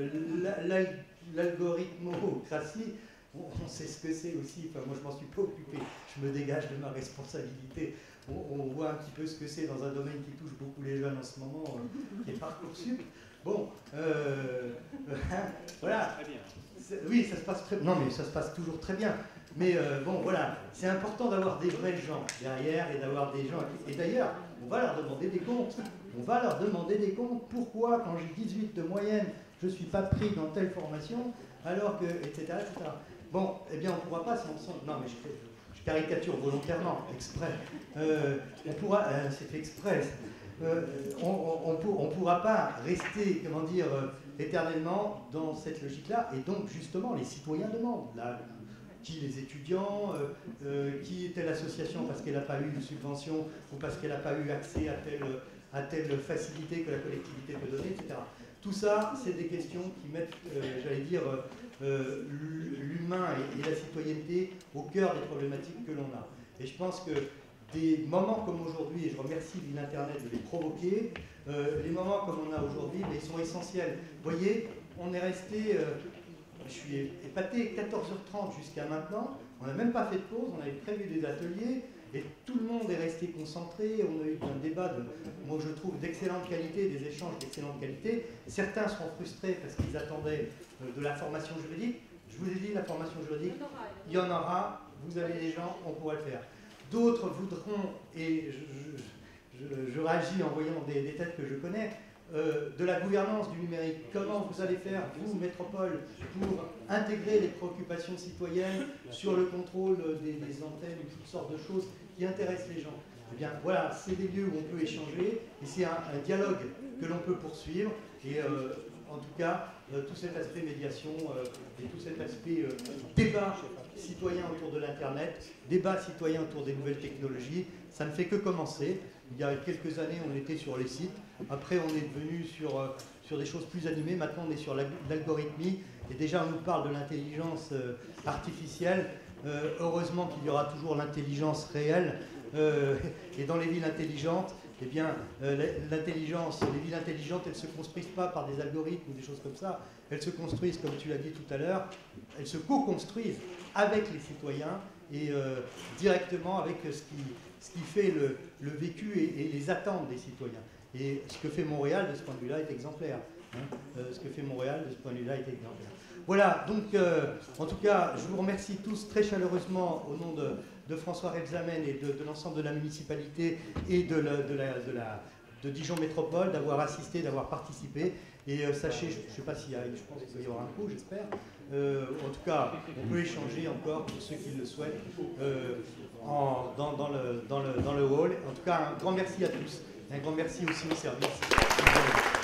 L'algorithmocratie, on, on sait ce que c'est aussi, enfin, moi je m'en suis pas occupé, je me dégage de ma responsabilité. On, on voit un petit peu ce que c'est dans un domaine qui touche beaucoup les jeunes en ce moment, euh, qui est Parcoursup. Bon, euh, voilà. Oui, ça se passe très bien. Non, mais ça se passe toujours très bien. Mais euh, bon, voilà, c'est important d'avoir des vrais gens derrière et d'avoir des gens. Et d'ailleurs, on va leur demander des comptes. On va leur demander des comptes. Pourquoi, quand j'ai dix-huit de moyenne, je ne suis pas pris dans telle formation, alors que, et cetera, et cetera. Bon, eh bien, on ne pourra pas s'en. Non, mais je, fais, je caricature volontairement, exprès. Euh, on pourra. Euh, c'est fait exprès. Euh, on ne pourra pas rester, comment dire, euh, éternellement dans cette logique-là, et donc justement les citoyens demandent, là, qui les étudiants, euh, euh, qui telle association parce qu'elle n'a pas eu une subvention ou parce qu'elle n'a pas eu accès à telle, à telle facilité que la collectivité peut donner, et cetera. Tout ça, c'est des questions qui mettent, euh, j'allais dire, euh, l'humain et, et la citoyenneté au cœur des problématiques que l'on a. Et je pense que des moments comme aujourd'hui, et je remercie l'Internet de les provoquer, euh, les moments comme on a aujourd'hui, mais ils sont essentiels. Vous voyez, on est resté, euh, je suis épaté, quatorze heures trente jusqu'à maintenant, on n'a même pas fait de pause, on avait prévu des ateliers, et tout le monde est resté concentré, on a eu un débat, de, moi je trouve, d'excellente qualité, des échanges d'excellente qualité. Certains seront frustrés parce qu'ils attendaient euh, de la formation juridique. Je vous ai dit, la formation juridique, il y en aura, vous avez les gens, on pourra le faire. D'autres voudront, et je, je, je, je réagis en voyant des, des têtes que je connais, euh, de la gouvernance du numérique. Comment vous allez faire, vous, métropole, pour intégrer les préoccupations citoyennes sur le contrôle des, des antennes ou toutes sortes de choses qui intéressent les gens? Eh bien, voilà, c'est des lieux où on peut échanger, et c'est un, un dialogue que l'on peut poursuivre, et euh, en tout cas, euh, tout cet aspect médiation euh, et tout cet aspect euh, débat citoyen autour de l'Internet, débat citoyen autour des nouvelles technologies, ça ne fait que commencer. Il y a quelques années, on était sur les sites. Après, on est devenu sur, euh, sur des choses plus animées. Maintenant, on est sur l'algorithmie. Et déjà, on nous parle de l'intelligence euh, artificielle. Euh, heureusement qu'il y aura toujours l'intelligence réelle. Euh, et dans les villes intelligentes, eh bien, euh, l'intelligence, les villes intelligentes, elles ne se construisent pas par des algorithmes ou des choses comme ça. Elles se construisent, comme tu l'as dit tout à l'heure, elles se co-construisent avec les citoyens et euh, directement avec ce qui, ce qui fait le, le vécu et, et les attentes des citoyens. Et ce que fait Montréal, de ce point de vue-là, est exemplaire. Hein. Euh, ce que fait Montréal, de ce point de vue-là, est exemplaire. Voilà, donc, euh, en tout cas, je vous remercie tous très chaleureusement au nom de, de François Rebsamen et de, de l'ensemble de la municipalité et de la, de la, de la, de Dijon Métropole, d'avoir assisté, d'avoir participé. Et euh, sachez, je ne sais pas s'il y a, je pense qu'il va y avoir un coup, j'espère. Euh, en tout cas, on peut échanger encore pour ceux qui le souhaitent euh, en, dans, dans, le, dans, le, dans le hall. En tout cas, un grand merci à tous. Et un grand merci aussi au service.